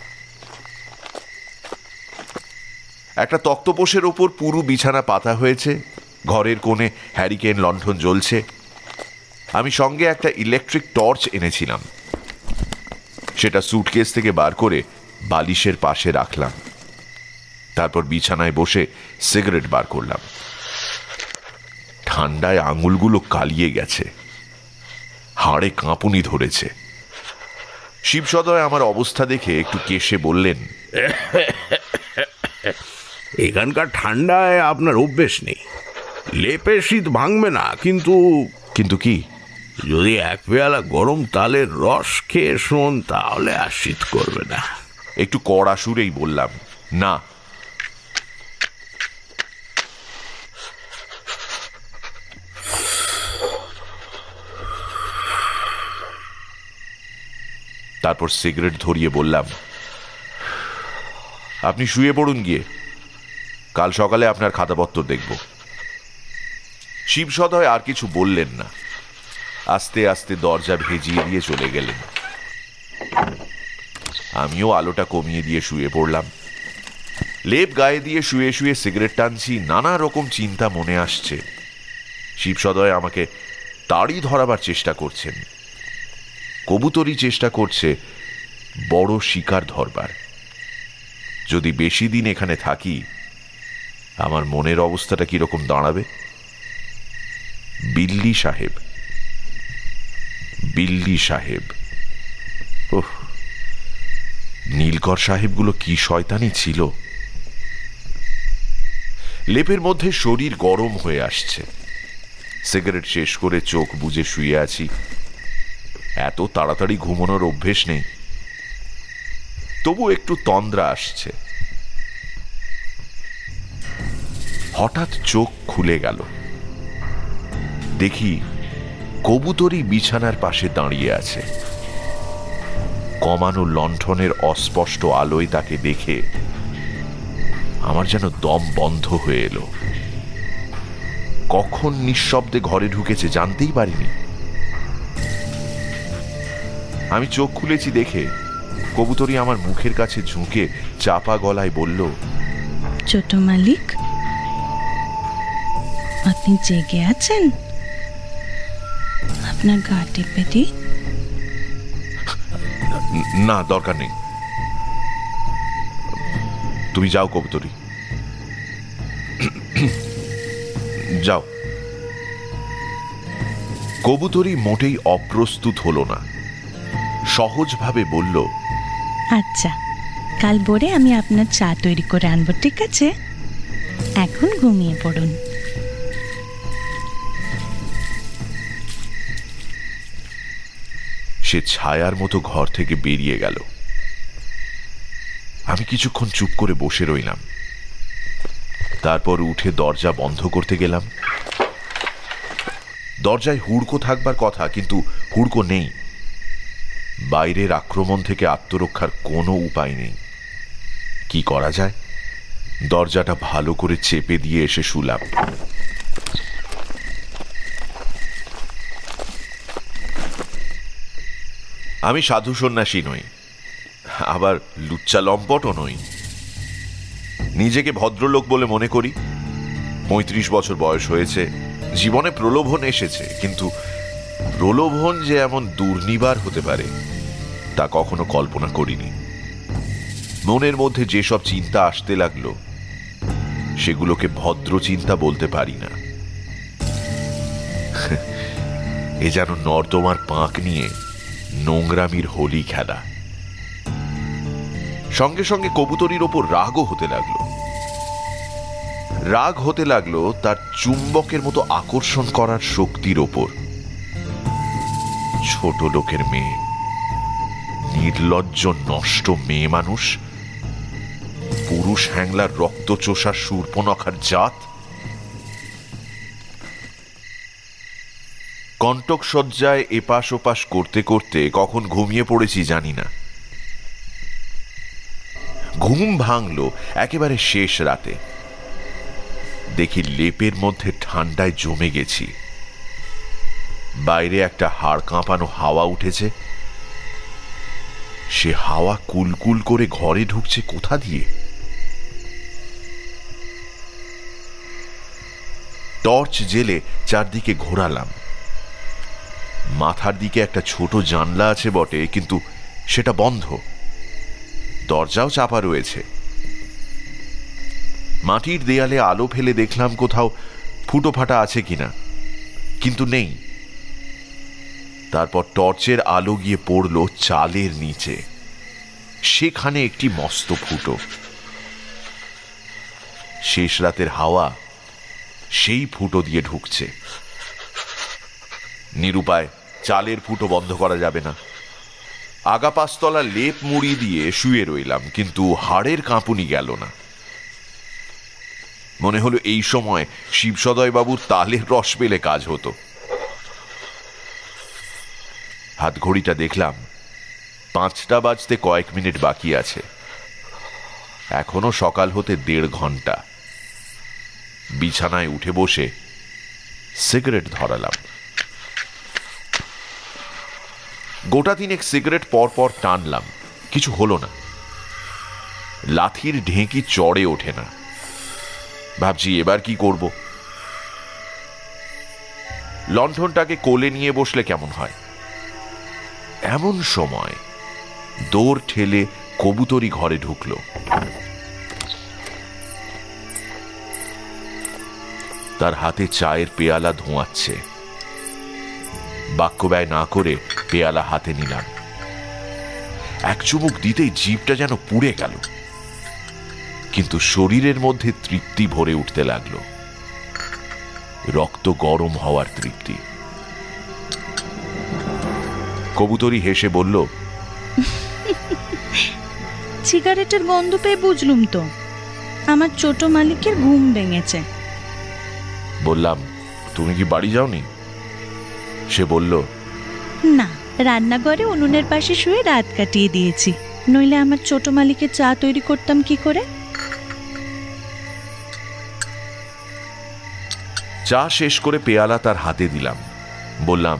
[SPEAKER 4] একটা তক্তপোষের ওপর পুরো বিছানা পাতা হয়েছে, ঘরের কোণে হ্যারিকেন লণ্ঠন জ্বলছে। আমি সঙ্গে একটা ইলেকট্রিক টর্চ এনেছিলাম, সেটা সুটকেস থেকে বার করে বালিশের পাশে রাখলাম। তারপর বিছানায় বসে সিগারেট বার করলাম। ঠান্ডায় আঙুলগুলো কালিয়ে গেছে, হাড়ে কাঁপুনি ধরেছে। শিবসদয় আমার অবস্থা দেখে একটু কেশে বললেন,
[SPEAKER 5] এখানকার ঠান্ডায় আপনার অভ্যেস নেই, লেপে শীত ভাঙবে না, কিন্তু
[SPEAKER 4] কিন্তু কি?
[SPEAKER 5] যদি এক পেয়ালা গরম তালের রস খেয়ে শোন তাহলে আর শীত করবে না।
[SPEAKER 4] একটু কড়া সুরেই বললাম, না। তারপর সিগারেট ধরিয়ে বললাম, আপনি শুয়ে পড়ুন গিয়ে, কাল সকালে আপনার খাতাপত্র দেখব। শিবসদয় আর কিছু বললেন না, আস্তে আস্তে দরজা ভেজিয়ে দিয়ে চলে গেলেন। আমিও আলোটা কমিয়ে দিয়ে শুয়ে পড়লাম। লেপ গায়ে দিয়ে শুয়ে শুয়ে সিগারেট টানছি, নানা রকম চিন্তা মনে আসছে। শিবসদয় আমাকে তাড়ি ধরাবার চেষ্টা করছেন, কবুতরই চেষ্টা করছে বড় শিকার ধরবার। যদি বেশি দিন এখানে থাকি, আমার মনের অবস্থাটা কিরকম দাঁড়াবে? বিল্লি সাহেব, বিল্লি সাহেব, ওহ, নীলকর সাহেবগুলো কি শয়তানি ছিল। লেপের মধ্যে শরীর গরম হয়ে আসছে। সিগারেট শেষ করে চোখ বুজে শুয়ে আছি। এত তাড়াতাড়ি ঘুমানোর অভ্যেস নেই, তবু একটু তন্দ্রা আসছে। হঠাৎ চোখ খুলে গেল, দেখি কবুতরই বিছানার পাশে দাঁড়িয়ে আছে। কমানো লণ্ঠনের অস্পষ্ট আলোয় তাকে দেখে আমার যেন দম বন্ধ হয়ে এলো। কখন নিঃশব্দে ঘরে ঢুকেছে জানতেই পারিনি। আমি চোখ খুলেছি দেখে কবুতরী আমার মুখের কাছে ঝুঁকে চাপা গলায় বলল,
[SPEAKER 7] ছোট মালিক, আপনি জেগে আছেন? আপনার গা টিপে দিই?
[SPEAKER 4] না, দরকার নেই, তুমি যাও কবুতরী, যাও। কবুতরী মোটেই অপ্রস্তুত হলো না, সহজভাবে বলল,
[SPEAKER 7] আচ্ছা, কাল ভোরে আমি আপনার চা তৈরি করে আনবো, ঠিক আছে? এখন ঘুমিয়ে পড়ুন।
[SPEAKER 4] সে ছায়ার মতো ঘর থেকে বেরিয়ে গেল। আমি কিছুক্ষণ চুপ করে বসে রইলাম। তারপর উঠে দরজা বন্ধ করতে গেলাম। দরজায় হুড়কো থাকবার কথা, কিন্তু হুড়কো নেই। বাইরের আক্রমণ থেকে আত্মরক্ষার কোনো উপায় নেই। কি করা যায়? দরজাটা ভালো করে চেপে দিয়ে এসে শুলাম। আমি সাধু সন্ন্যাসী নই, আবার লুচ্চা লম্পটও নই। নিজেকে ভদ্রলোক বলে মনে করি। পঁয়ত্রিশ বছর বয়স হয়েছে, জীবনে প্রলোভন এসেছে, কিন্তু প্রলোভন যে এমন দুর্নিবার হতে পারে তা কখনো কল্পনা করিনি। মনের মধ্যে যেসব চিন্তা আসতে লাগলো সেগুলোকে ভদ্র চিন্তা বলতে পারি না। এ যেন নর্দমার পাঁক নিয়ে নোংরামির হোলি খেলা। সঙ্গে সঙ্গে কবুতরীর ওপর রাগও হতে লাগলো। রাগ হতে লাগলো তার চুম্বকের মতো আকর্ষণ করার শক্তির ওপর। ছোট লোকের মেয়ে, নির্লজ্জ নষ্ট মেয়ে মানুষ, পুরুষ পুরুষ হ্যাংলার রক্তচোষা শূর্পণখার জাত। কণ্টক সজ্জায় এপাশ ওপাশ করতে করতে কখন ঘুমিয়ে পড়েছি জানি না। ঘুম ভাঙল একেবারে শেষ রাতে। দেখি লেপের মধ্যে ঠান্ডায় জমে গেছি। বাইরে একটা হাড় কাঁপানো হাওয়া উঠেছে। সে হাওয়া কুলকুল করে ঘরে ঢুকছে কোথা দিয়ে? টর্চ জেলে চারদিকে ঘোরালাম। মাথার দিকে একটা ছোট জানলা আছে বটে, কিন্তু সেটা বন্ধ। দরজাও চাপা রয়েছে। মাটির দেয়ালে আলো ফেলে দেখলাম কোথাও ফুটো ফাটা আছে কিনা, কিন্তু নেই। তারপর টর্চের আলো গিয়ে পড়ল চালের নিচে। সেখানে একটি মস্ত ফুটো। শেষ রাতের হাওয়া সেই ফুটো দিয়ে ঢুকছে। নিরুপায়, চালের ফুটো বন্ধ করা যাবে না। আগা পাঁচতলা লেপ মুড়ি দিয়ে শুয়ে রইলাম, কিন্তু হাড়ের কাঁপুনি গেল না। মনে হলো এই সময় শিবসদয় বাবুর তালের রস পেলে কাজ হতো। হাত ঘড়িটা দেখলাম, পাঁচটা বাজতে কয়েক মিনিট বাকি আছে। এখনো সকাল হতে দেড় ঘন্টা। বিছানায় উঠে বসে সিগারেট ধরালাম। গোটা তিনেক সিগারেট পর পর টানলাম, কিছু হলো না। লাথির ঢেঁকি চড়ে ওঠে না। ভাবছি এবার কি করব। লণ্ঠনটাকে কোলে নিয়ে বসলে কেমন হয়। এমন সময় দৌড় ঠেলে কবুতরি ঘরে ঢুকলো। তার হাতে চায়ের পেয়ালা ধোঁয়াচ্ছে। বাক্য ব্যয় না করে পেয়ালা হাতে নিলাম। এক চুমুক দিতেই জিভটা যেন পুড়ে গেল, কিন্তু শরীরের মধ্যে তৃপ্তি ভরে উঠতে লাগলো। রক্ত গরম হওয়ার তৃপ্তি। কবুতরি হেসে বলল,
[SPEAKER 7] সিগারেটের গন্ধ পেয়ে বুঝলুম তো আমার ছোট মালিকের ঘুম ভেঙেছে।
[SPEAKER 4] বললাম, তুমি কি বাড়ি যাওনি? সে বলল,
[SPEAKER 7] না, রান্নাঘরে উনুনের পাশে শুয়ে রাত কাটিয়ে দিয়েছি, নইলে আমার ছোট মালিকের চা তৈরি করতাম কি করে।
[SPEAKER 4] চা শেষ করে পেয়ালা তার হাতে দিলাম। বললাম,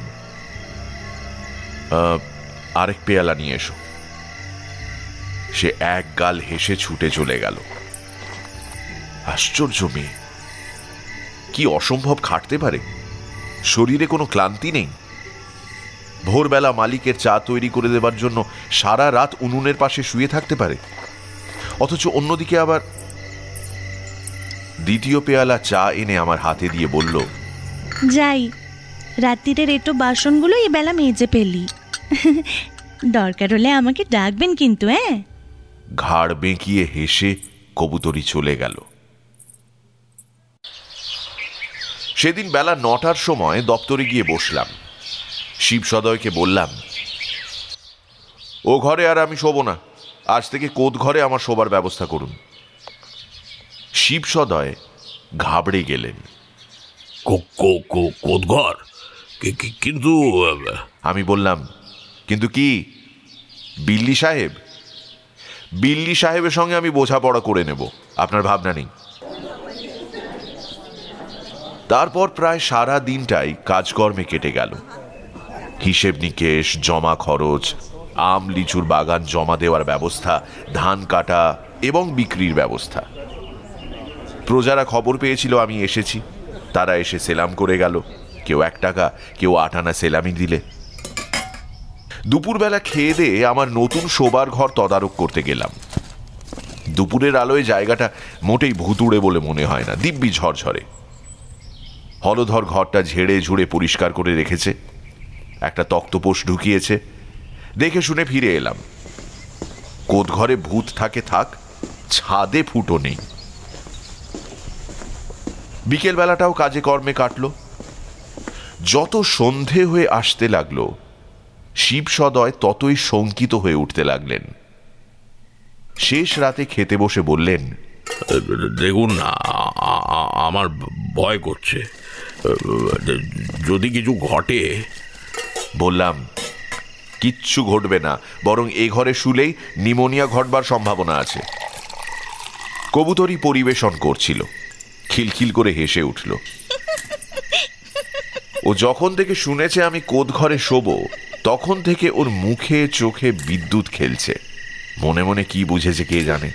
[SPEAKER 4] আরেক পেয়ালা নিয়ে এসো। সে এক গাল হেসে ছুটে চলে গেল। আশ্চর্য মেয়ে, কি অসম্ভব খাটতে পারে। শরীরে কোনো ক্লান্তি নেই। ভোরবেলা মালিকের চা তৈরি করে দেবার জন্য সারা রাত উনুনের পাশে শুয়ে থাকতে পারে, অথচ অন্যদিকে আবার দ্বিতীয় পেয়ালা চা এনে আমার হাতে দিয়ে বলল,
[SPEAKER 7] যাই, রাত্রিরের এটো বাসনগুলো এই বেলা মেজে ফেলি। দরকার হলে আমাকে ডাকবেন কিন্তু। হ্যাঁ।
[SPEAKER 4] ঘাড় বেঁকিয়ে হেসে কবুতরি চলে গেল। সেদিন বেলা নটার সময় দপ্তরে গিয়ে বসলাম। শিবসদয়কে বললাম, ও ঘরে আর আমি শোবো না, আজ থেকে কোদ ঘরে আমার শোবার ব্যবস্থা করুন। শিবসদয় ঘাবড়ে গেলেন।
[SPEAKER 5] কোদ ঘর? কিন্তু
[SPEAKER 4] আমি বললাম, কিন্তু কি? বিল্লি সাহেব, বিল্লি সাহেবের সঙ্গে আমি বোঝাপড়া করে নেব, আপনার ভাবনা নেই। তারপর প্রায় সারা দিনটাই কাজকর্মে কেটে গেল। হিসেব নিকেশ, জমা খরচ, আম লিচুর বাগান জমা দেওয়ার ব্যবস্থা, ধান কাটা এবং বিক্রির ব্যবস্থা। প্রজারা খবর পেয়েছিল আমি এসেছি, তারা এসে সেলাম করে গেল। কেউ এক টাকা, কেউ আট আনা সেলামি দিলে। দুপুরবেলা খেয়ে দিয়ে আমার নতুন শোবার ঘর তদারক করতে গেলাম। দুপুরের আলোয় জায়গাটা মোটেই ভুতুড়ে বলে মনে হয় না, দিব্যি ঝরঝরে। হলধর ঘরটা ঝেড়ে ঝুড়ে পরিষ্কার করে রেখেছে, একটা তক্তপোষ ঢুকিয়েছে। দেখে শুনে ফিরে এলাম। কোদ ঘরে ভূত থাকে থাক, ছাদে ফুটো নেই। বিকেল বেলাটাও কাজে কর্মে কাটলো। যত সন্ধে হয়ে আসতে লাগলো, শিবসদয় ততই শঙ্কিত হয়ে উঠতে লাগলেন। শেষ রাতে খেতে বসে বললেন,
[SPEAKER 5] দেখুন না, আমার ভয় করছে, যদি কিছু ঘটে।
[SPEAKER 4] বললাম, কিচ্ছু ঘটবে না, বরং এ ঘরে শুলেই নিউমোনিয়া ঘটবার সম্ভাবনা আছে। কবুতরি পরিবেশন করছিল, খিলখিল করে হেসে উঠল। ও যখন থেকে শুনেছে আমি কোদ ঘরে শোবো, তখন থেকে ওর মুখে চোখে বিদ্যুৎ খেলছে। মনে মনে কি বুঝেছে কে জানে,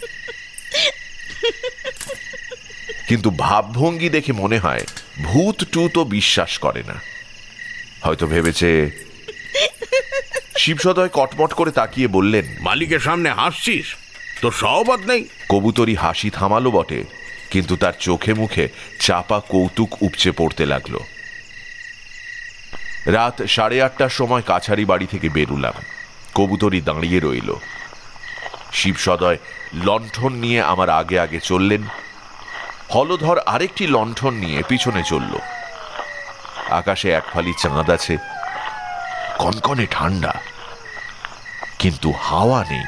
[SPEAKER 4] কিন্তু ভাবভঙ্গি দেখে মনে হয় ভূত টুতও বিশ্বাস করে না। হয়তো ভেবেছে। শিবসদয় কটমট করে তাকিয়ে বললেন,
[SPEAKER 5] মালিকের সামনে হাসছিস, তোর সহবত নেই?
[SPEAKER 4] কবুতরি হাসি থামালো বটে, কিন্তু তার চোখে মুখে চাপা কৌতুক উপচে পড়তে লাগলো। রাত সাড়ে আটটার সময় কাছারি বাড়ি থেকে বেরুলাম। কবুতরি দাঁড়িয়ে রইল। শিবসদয় লণ্ঠন নিয়ে আমার আগে আগে চললেন। হলধর আরেকটি লণ্ঠন নিয়ে পিছনে চলল। আকাশে এক ফালি চাঁদ আছে, কনকনে ঠান্ডা, কিন্তু হাওয়া নেই।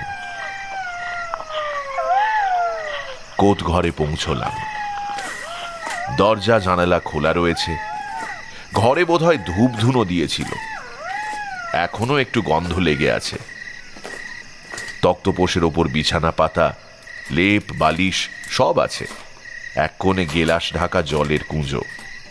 [SPEAKER 4] কোট ঘরে পৌঁছলাম। দরজা জানালা খোলা রয়েছে। ঘরে বোধহয় ধূপ ধুনো দিয়েছিল, এখনো একটু গন্ধ লেগে আছে। তক্তপোষের ওপর বিছানা পাতা, লেপ বালিশ সব আছে। এক কোণে গেলাস ঢাকা জলের কুঁজো।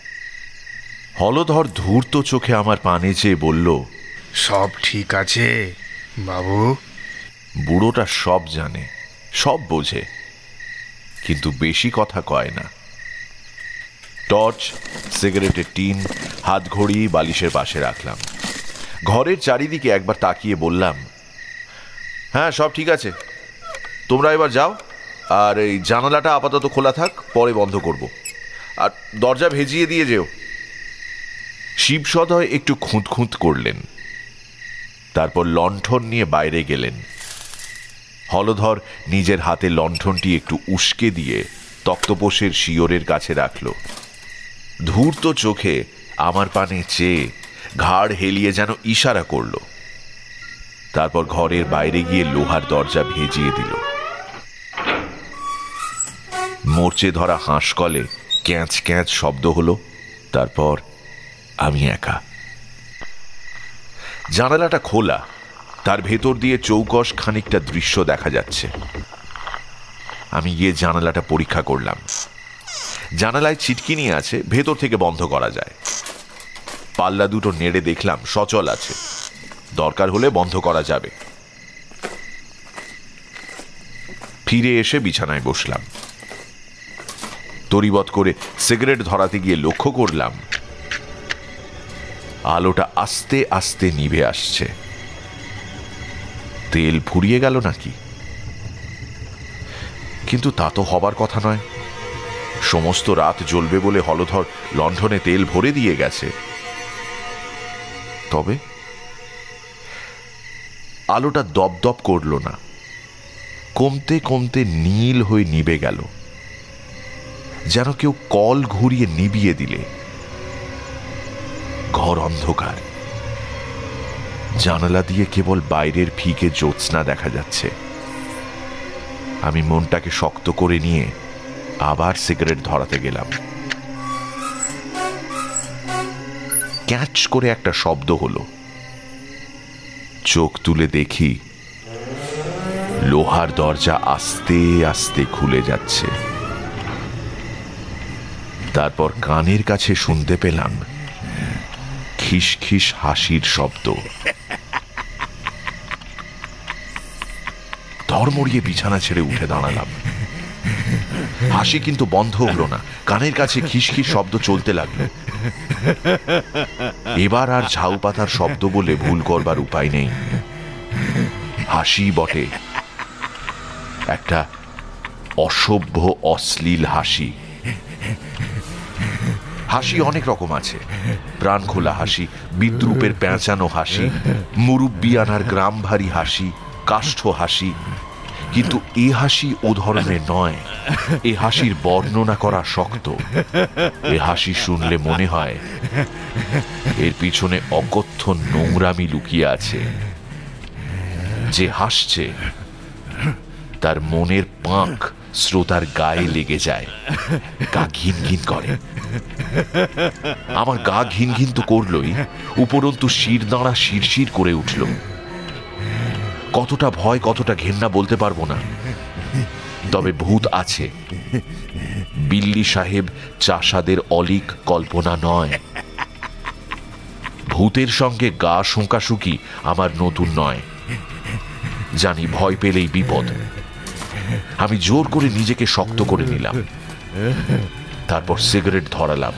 [SPEAKER 4] হলধর ধূর্ত চোখে আমার পানে চেয়ে বলল,
[SPEAKER 2] সব ঠিক আছে বাবু?
[SPEAKER 4] বুড়োটা সব জানে, সব বোঝে, কিন্তু বেশি কথা কয় না। টর্চ, সিগারেটের টিন, হাত ঘড়ি বালিশের পাশে রাখলাম। ঘরের চারিদিকে একবার তাকিয়ে বললাম, হ্যাঁ সব ঠিক আছে, তোমরা এবার যাও, আর এই জানালাটা আপাতত খোলা থাক, পরে বন্ধ করব, আর দরজা ভেজিয়ে দিয়ে যেও। শিবসদয় একটু খুঁত খুঁত করলেন, তারপর লণ্ঠন নিয়ে বাইরে গেলেন। হলধর নিজের হাতে লণ্ঠনটি একটু উস্কে দিয়ে তক্তপোষের শিয়রের কাছে রাখল। ধূর্ত চোখে আমার পানে চেয়ে ঘাড় হেলিয়ে যেন ইশারা করল। তারপর ঘরের বাইরে গিয়ে লোহার দরজা ভেজিয়ে দিল। মোর্চে ধরা হাঁসকলে ক্যাঁচ ক্যাঁচ শব্দ হলো। তারপর আমি একা। জানালাটা খোলা, তার ভেতর দিয়ে চৌকস খানিকটা দৃশ্য দেখা যাচ্ছে। আমি গিয়ে জানালাটা পরীক্ষা করলাম। জানালায় ছিটকিনি আছে, ভেতর থেকে বন্ধ করা যায়। পাল্লা দুটো নেড়ে দেখলাম সচল আছে, দরকার হলে বন্ধ করা যাবে। ফিরে এসে বিছানায় বসলাম। তরিবত করে সিগারেট ধরাতে গিয়ে লক্ষ্য করলাম আলোটা আস্তে আস্তে নিভে আসছে। তেল ফুরিয়ে গেল নাকি? কিন্তু তা তো হবার কথা নয়। সমস্ত রাত জ্বলবে বলে হলধর লণ্ঠনে তেল ভরে দিয়ে গেছে। তবে আলোটা দপদপ করল না, কমতে কমতে নীল হয়ে নিভে গেল, যেন কেউ কল ঘুরিয়ে নিভিয়ে দিলে। ঘর অন্ধকার। জানালা দিয়ে কেবল বাইরের ফিকে জ্যোৎস্না দেখা যাচ্ছে। আমি মনটাকে শক্ত করে নিয়ে আবার সিগারেট ধরাতে গেলাম। ক্যাচ করে একটা শব্দ হলো। চোখ তুলে দেখি লোহার দরজা আস্তে আস্তে খুলে যাচ্ছে। তারপর কানের কাছে শুনতে পেলাম খিসখিস হাসির শব্দ। ধর্মড়িয়ে বিছানা ছেড়ে উঠে দাঁড়ালাম। হাসি কিন্তু বন্ধ হলো না, কানের কাছে খিসখিস শব্দ চলতে লাগলো। এবার আর ঝাউ পাতার শব্দ বলে ভুল করবার উপায় নেই, হাসি বটে, একটা অসভ্য অশ্লীল হাসি। হাসি অনেক রকম আছে, প্রাণ খোলা হাসি, বিদ্রুপের পেঁচানো হাসি, মুরব্বিয়ানার গ্রাম ভারী হাসি, কাষ্ঠ হাসি। কিন্তু এ হাসি ও ধরনের নয়। এ হাসির বর্ণনা করা শক্ত। এ হাসি শুনলে মনে হয় এর পিছনে অকথ্য নোংরামি লুকিয়ে আছে। যে হাসছে তার মনের পাঁক শ্রোতার গায়ে লেগে যায়, গা ঘিন ঘিন করে। আমার গা ঘিন ঘিন তো করলই, উপরন্তু শির দাঁড়া শিরশির করে উঠল। কতটা ভয় কতটা ঘেন্না বলতে পারবো না, তবে ভূত আছে। বিল্লি সাহেব চাষাদের অলিক কল্পনা নয়। ভূতের সঙ্গে গা শোঁকাশুকি আমার নতুন নয়। জানি ভয় পেলেই বিপদ। আমি জোর করে নিজেকে শক্ত করে নিলাম, তারপর সিগারেট ধরালাম।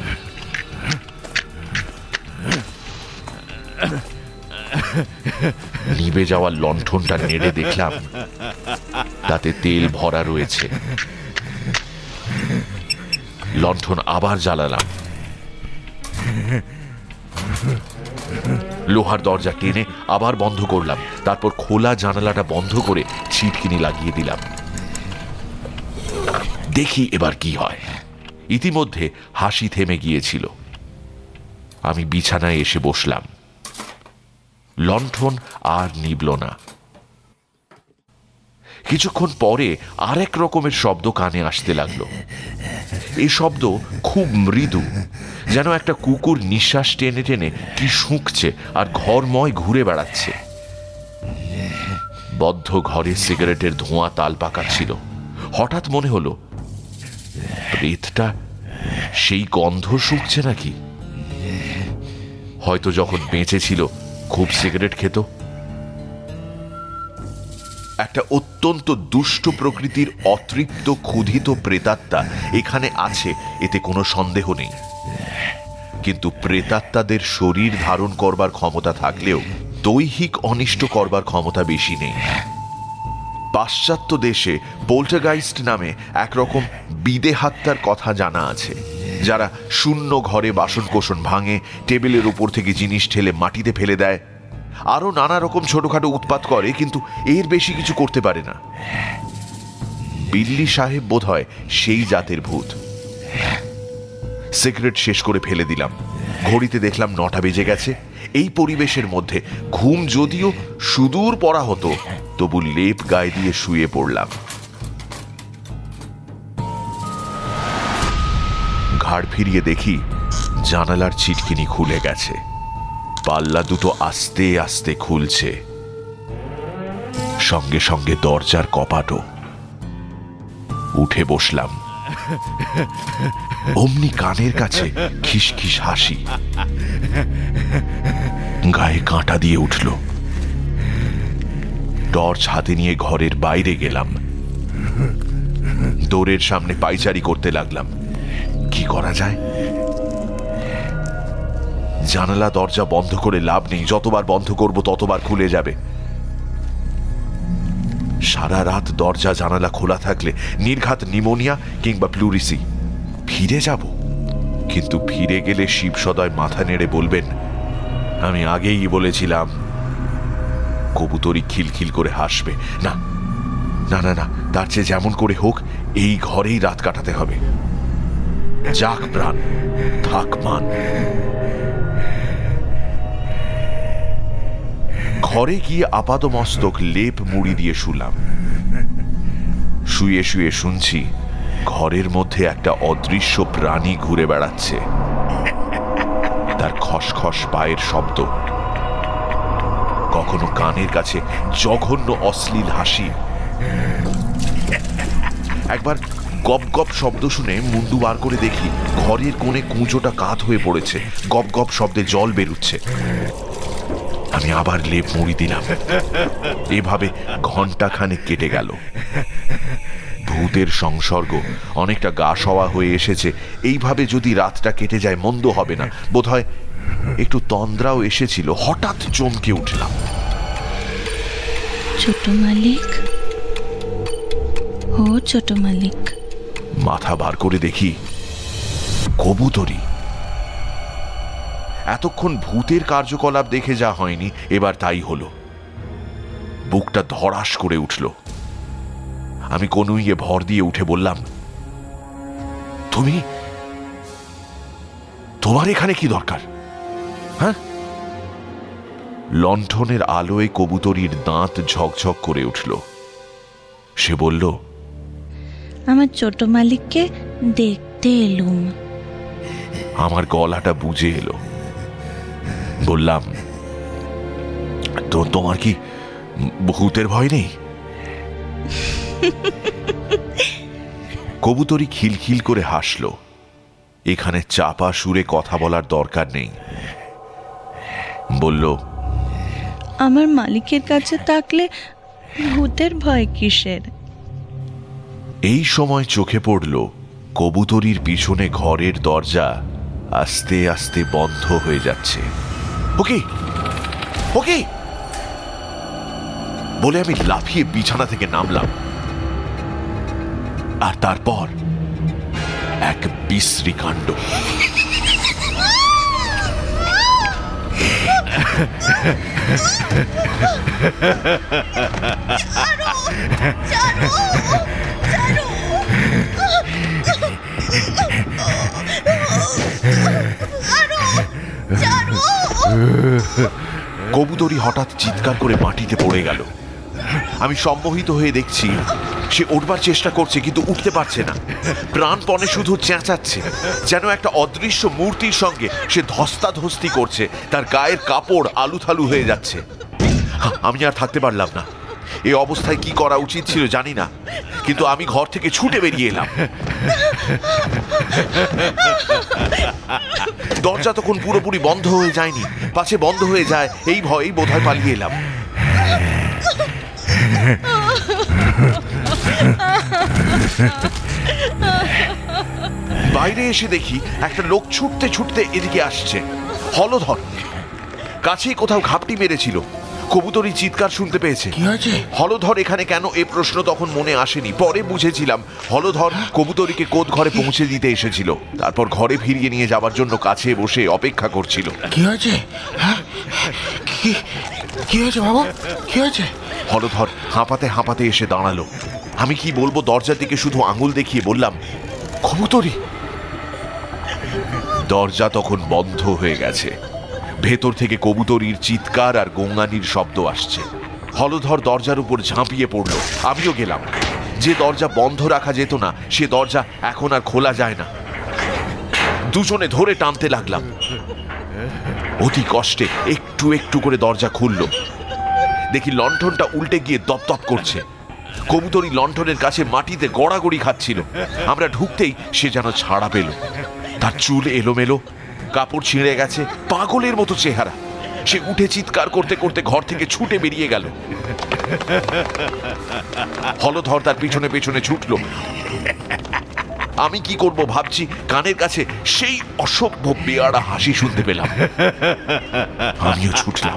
[SPEAKER 4] নিভে যাওয়া লণ্ঠনটা নেড়ে দেখলাম তাতে তেল ভরা রয়েছে। লণ্ঠন আবার জ্বালালাম। লোহার দরজা টেনে আবার বন্ধ করলাম, তারপর খোলা জানালাটা বন্ধ করে ছিটকিনি লাগিয়ে দিলাম। দেখি এবার কি হয়। ইতিমধ্যে হাসি থেমে গিয়েছিল। আমি বিছানায় এসে বসলাম। লণ্ঠন আর নিবল না। কিছুক্ষণ পরে আরেক রকমের শব্দ কানে আসতে লাগলো। এই শব্দ খুব মৃদু, যেন একটা কুকুর নিঃশ্বাস টেনে টেনে কি শুঁকছে আর ঘরময় ঘুরে বেড়াচ্ছে। বদ্ধ ঘরে সিগারেটের ধোঁয়া তাল পাকাচ্ছিল। হঠাৎ মনে হলো, প্রেতটা সেই গন্ধ শুঁকছে নাকি? হয়তো যখন বেঁচে ছিল খুব সিগারেট খেত। একটা অত্যন্ত দুষ্ট প্রকৃতির অতৃপ্ত ক্ষুধিত প্রেতাত্মা এখানে আছে, এতে কোনো সন্দেহ নেই। কিন্তু প্রেতাত্মাদের শরীর ধারণ করবার ক্ষমতা থাকলেও দৈহিক অনিষ্ট করবার ক্ষমতা বেশি নেই। পাশ্চাত্য দেশে পোল্টারগাইস্ট নামে একরকম বিদেহাত্মার কথা জানা আছে, যারা শূন্য ঘরে বাসনকোসন ভাঙে, টেবিলের উপর থেকে জিনিস ঠেলে মাটিতে ফেলে দেয়, আরো নানা রকম ছোটখাটো উৎপাত করে, কিন্তু এর বেশি কিছু করতে পারে না। বিল্লি সাহেব বোধ হয় সেই জাতের ভূত। সিগারেট শেষ করে ফেলে দিলাম। ঘড়িতে দেখলাম নটা বেজে গেছে। এই পরিবেশের মধ্যে ঘুম যদিও সুদূর পড়া হতো, তবু লেপ গায়ে দিয়ে শুয়ে পড়লাম। ঘাড় ফিরিয়ে দেখি জানালার ছিটকিনি খুলে গেছে। পাল্লা দুটো আস্তে আস্তে খুলছে, সঙ্গে সঙ্গে দরজার কপাটও। উঠে বসলাম। অমনি কানের কাছে খিসখিস হাসি। গায়ে কাঁটা দিয়ে উঠল। টর্চ হাতে নিয়ে ঘরের বাইরে গেলাম। দোরের সামনে পাইচারি করতে লাগলাম। কি করা যায়? জানালা দরজা বন্ধ করে লাভ নেই, যতবার বন্ধ করব ততবার খুলে যাবে। সারা রাত দরজা জানালা খোলা থাকলে নির্ঘাত নিমোনিয়া কিংবা প্লুরিসি। ফিরে যাব, কিন্তু ফিরে গেলে শিবসদয় মাথা নেড়ে বলবেন, আমি আগেই বলেছিলাম। কবুতরি খিলখিল করে হাসবে। না না না না, তার চেয়ে যেমন করে হোক এই ঘরেই রাত কাটাতে হবে। যাক প্রাণ, থাক মান। ঘরে গিয়ে আপাদমস্তক লেপ মুড়ি দিয়ে শুলাম। শুয়ে শুয়ে শুনছি ঘরের মধ্যে একটা অদৃশ্য প্রাণী ঘুরে বেড়াচ্ছে। তার খসখস পায়ের শব্দ, কখনো কানের কাছে জঘন্য অশ্লীল হাসি। একবার গপ গপ শব্দ শুনে মুন্ডু বার করে দেখি ঘরের কোণে কুঁজোটা কাত হয়ে পড়েছে, গপ গপ শব্দে জল বেরুচ্ছে। আমি আবার লেপ মুড়ি দিলাম। এভাবে ঘন্টা খানেক কেটে গেল। ভূতের সংসর্গ অনেকটা গা সওয়া হয়ে এসেছে। এইভাবে যদি রাতটা কেটে যায় মন্দ হবে না। বোধহয় একটু তন্দ্রাও এসেছিল। হঠাৎ চমকে উঠলাম।
[SPEAKER 7] ছোট মালিক, ও ছোট মালিক।
[SPEAKER 4] মাথা বার করে দেখি কবুতরি। এতক্ষণ ভূতের কার্যকলাপ দেখে যা হয়নি, এবার তাই হলো। বুকটা ধড়াস করে উঠল। আমি কনুইয়ে ভর দিয়ে উঠে বললাম, তুমি তোমার এখানে কি দরকার? হ্যাঁ? লণ্ঠনের আলোয় কবুতরির দাঁত ঝকঝক করে উঠল। সে বলল,
[SPEAKER 7] আমার ছোট মালিককে দেখতে এলুম।
[SPEAKER 4] আমার গলাটা বুঝে এলো। বললাম, তো তোমার কি ভূতের ভয় নেই? কবুতরি খিলখিল করে হাসল। এখানে চাপা সুরে কথা বলার দরকার নেই। বলল,
[SPEAKER 7] আমার মালিকের কাছে থাকলে ভূতের ভয় কিসের?
[SPEAKER 4] এই সময় চোখে পড়ল কবুতরির পিছনে ঘরের দরজা আস্তে আস্তে বন্ধ হয়ে যাচ্ছে। ওকে ওকে বলে আমি লাফিয়ে বিছানা থেকে নামলাম। আর তারপর এক বিশ্রী কাণ্ড। কবুতরি হঠাৎ চিৎকার করে মাটিতে পড়ে গেল। আমি সম্মোহিত হয়ে দেখছি সে উঠবার চেষ্টা করছে, কিন্তু উঠতে পারছে না। প্রাণপণে শুধু চেঁচাচ্ছে, যেন একটা অদৃশ্য মূর্তির সঙ্গে সে ধস্তাধস্তি করছে। তার গায়ের কাপড় আলুথালু হয়ে যাচ্ছে। আমি আর থাকতে পারলাম না। এই অবস্থায় কি করা উচিত ছিল জানি না, কিন্তু আমি ঘর থেকে ছুটে বেরিয়ে এলাম। দরজা তখন পুরোপুরি বন্ধ হয়ে যায়নি, পাছে বন্ধ হয়ে যায় এই ভয়েই বোধহয় পালিয়ে এলাম। বাইরে এসে দেখি একটা লোক ছুটতে ছুটতে এদিকে আসছে। হলধর কাছেই কোথাও ঘাপটি মেরেছিল। কবুতরি চিৎকার শুনতে পেয়েছে।
[SPEAKER 6] কি হয়েছে?
[SPEAKER 4] হলধর এখানে কেন, এ প্রশ্ন তখন মনে আসেনি। পরে বুঝেছিলাম হলধর কবুতরিকে কোদ ঘরে পৌঁছে দিতে এসেছিল, তারপর ঘরে ফিরিয়ে নিয়ে যাবার জন্য কাছে বসে অপেক্ষা করছিল।
[SPEAKER 6] কি হয়েছে? হ্যাঁ, কি কি হয়েছে বাবু? কি হয়েছে?
[SPEAKER 4] হলধর হাঁপাতে হাঁপাতে এসে দাঁড়ালো। আমি কি বলবো, দরজার দিকে শুধু আঙুল দেখিয়ে বললাম, কবুতরি। দরজা তখন বন্ধ হয়ে গেছে। ভেতর থেকে কবুতরির চিৎকার আর গোঙানির শব্দ আসছে। হলধর দরজার উপর ঝাঁপিয়ে পড়ল। আমিও গেলাম। যে দরজা বন্ধ রাখা যেত না, সে দরজা এখন আর খোলা যায় না। দুজনে ধরে টানতে লাগলাম। অতি কষ্টে একটু একটু করে দরজা খুলল। দেখি লণ্ঠনটা উল্টে গিয়ে দপদপ করছে। কবুতরি লণ্ঠনের কাছে মাটিতে গড়াগড়ি খাচ্ছিল। আমরা ঢুকতেই সে যেন ছাড়া পেল। তার চুল এলোমেলো, কাপড় ছিঁড়ে গেছে, পাগলের মতো চেহারা। সে উঠে চিৎকার করতে করতে ঘর থেকে ছুটে বেরিয়ে গেল। হলধর তার পিছনে পেছনে ছুটল। আমি কি করব ভাবছি, কানের কাছে সেই অসভ্য বেয়াড়া হাসি শুনতে পেলাম। আমিও ছুটলাম।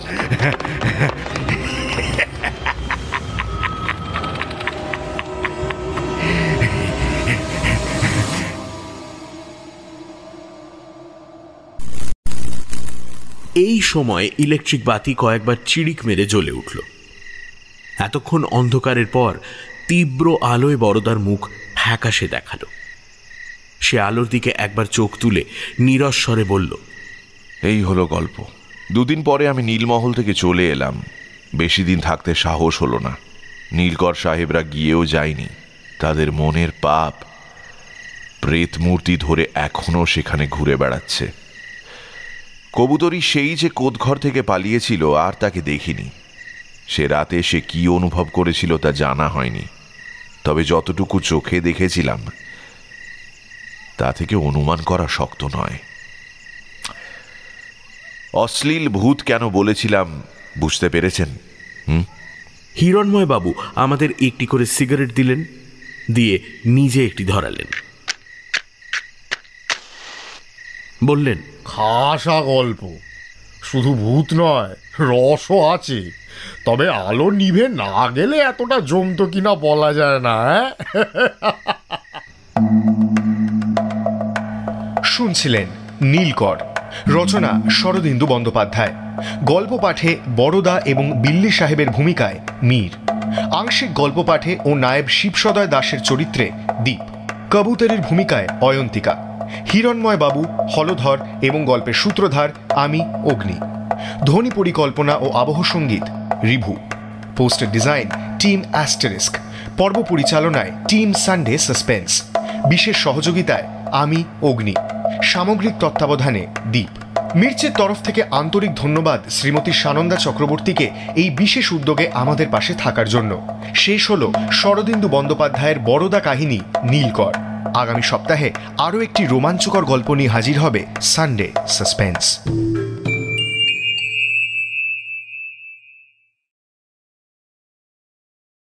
[SPEAKER 1] এই সময় ইলেকট্রিক বাতি কয়েকবার চিড়িক মেরে জ্বলে উঠল। এতক্ষণ অন্ধকারের পর তীব্র আলোয় বড়দার মুখ ফ্যাকাশে দেখালো। সে আলোর দিকে একবার চোখ তুলে নীরস স্বরে বলল,
[SPEAKER 4] এই হলো গল্প। দুদিন পরে আমি নীলমহল থেকে চলে এলাম। বেশি দিন থাকতে সাহস হলো না। নীলকর সাহেবরা গিয়েও যায়নি। তাদের মনের পাপ প্রেত মূর্তি ধরে এখনো সেখানে ঘুরে বেড়াচ্ছে। কবুতরি সেই যে কোদঘর থেকে পালিয়েছিল, আর তাকে দেখিনি। সে রাতে সে কি অনুভব করেছিল তা জানা হয়নি। তবে যতটুকু চোখে দেখেছিলাম তা থেকে অনুমান করা শক্ত নয়। অশ্লীল ভূত কেন বলেছিলাম বুঝতে পেরেছেন? হুম
[SPEAKER 1] হিরণময় বাবু আমাদের একটি করে সিগারেট দিলেন, দিয়ে নিজে একটি ধরালেন। বললেন,
[SPEAKER 3] খাসা গল্প। শুধু ভূত নয়, রসও আছে। তবে আলো নিভে না গেলে এতটা জমতো কিনা বলা যায় না।
[SPEAKER 2] শুনছিলেন নীলকর, রচনা শরদিন্দু বন্দ্যোপাধ্যায়, গল্প পাঠে বড়দা এবং বিল্লি সাহেবের ভূমিকায় মীর, আংশিক গল্প পাঠে ও নায়েব শিবসদয় দাসের চরিত্রে দীপ, কবুতরের ভূমিকায় অয়ন্তিকা, হিরণময় বাবু, হলধর এবং গল্পের সূত্রধার আমি অগ্নি, ধ্বনি পরিকল্পনা ও আবহ সঙ্গীত Ribhu, poster design team asterisk, পর্ব পরিচালনায় টিম সানডে সাসপেন্স, বিশেষ সহযোগিতায় আমি অগ্নি, সামগ্রিক তত্ত্বাবধানে দীপ। মির্চের তরফ থেকে আন্তরিক ধন্যবাদ শ্রীমতী সানন্দা চক্রবর্তীকে এই বিশেষ উদ্যোগে আমাদের পাশে থাকার জন্য। শেষ হলো শরদিন্দু বন্দ্যোপাধ্যায়ের বরোদা কাহিনী নীলকর। আগামী সপ্তাহে আরও একটি রোমাঞ্চকর গল্প নিয়ে হাজির হবে সানডে সাসপেন্স।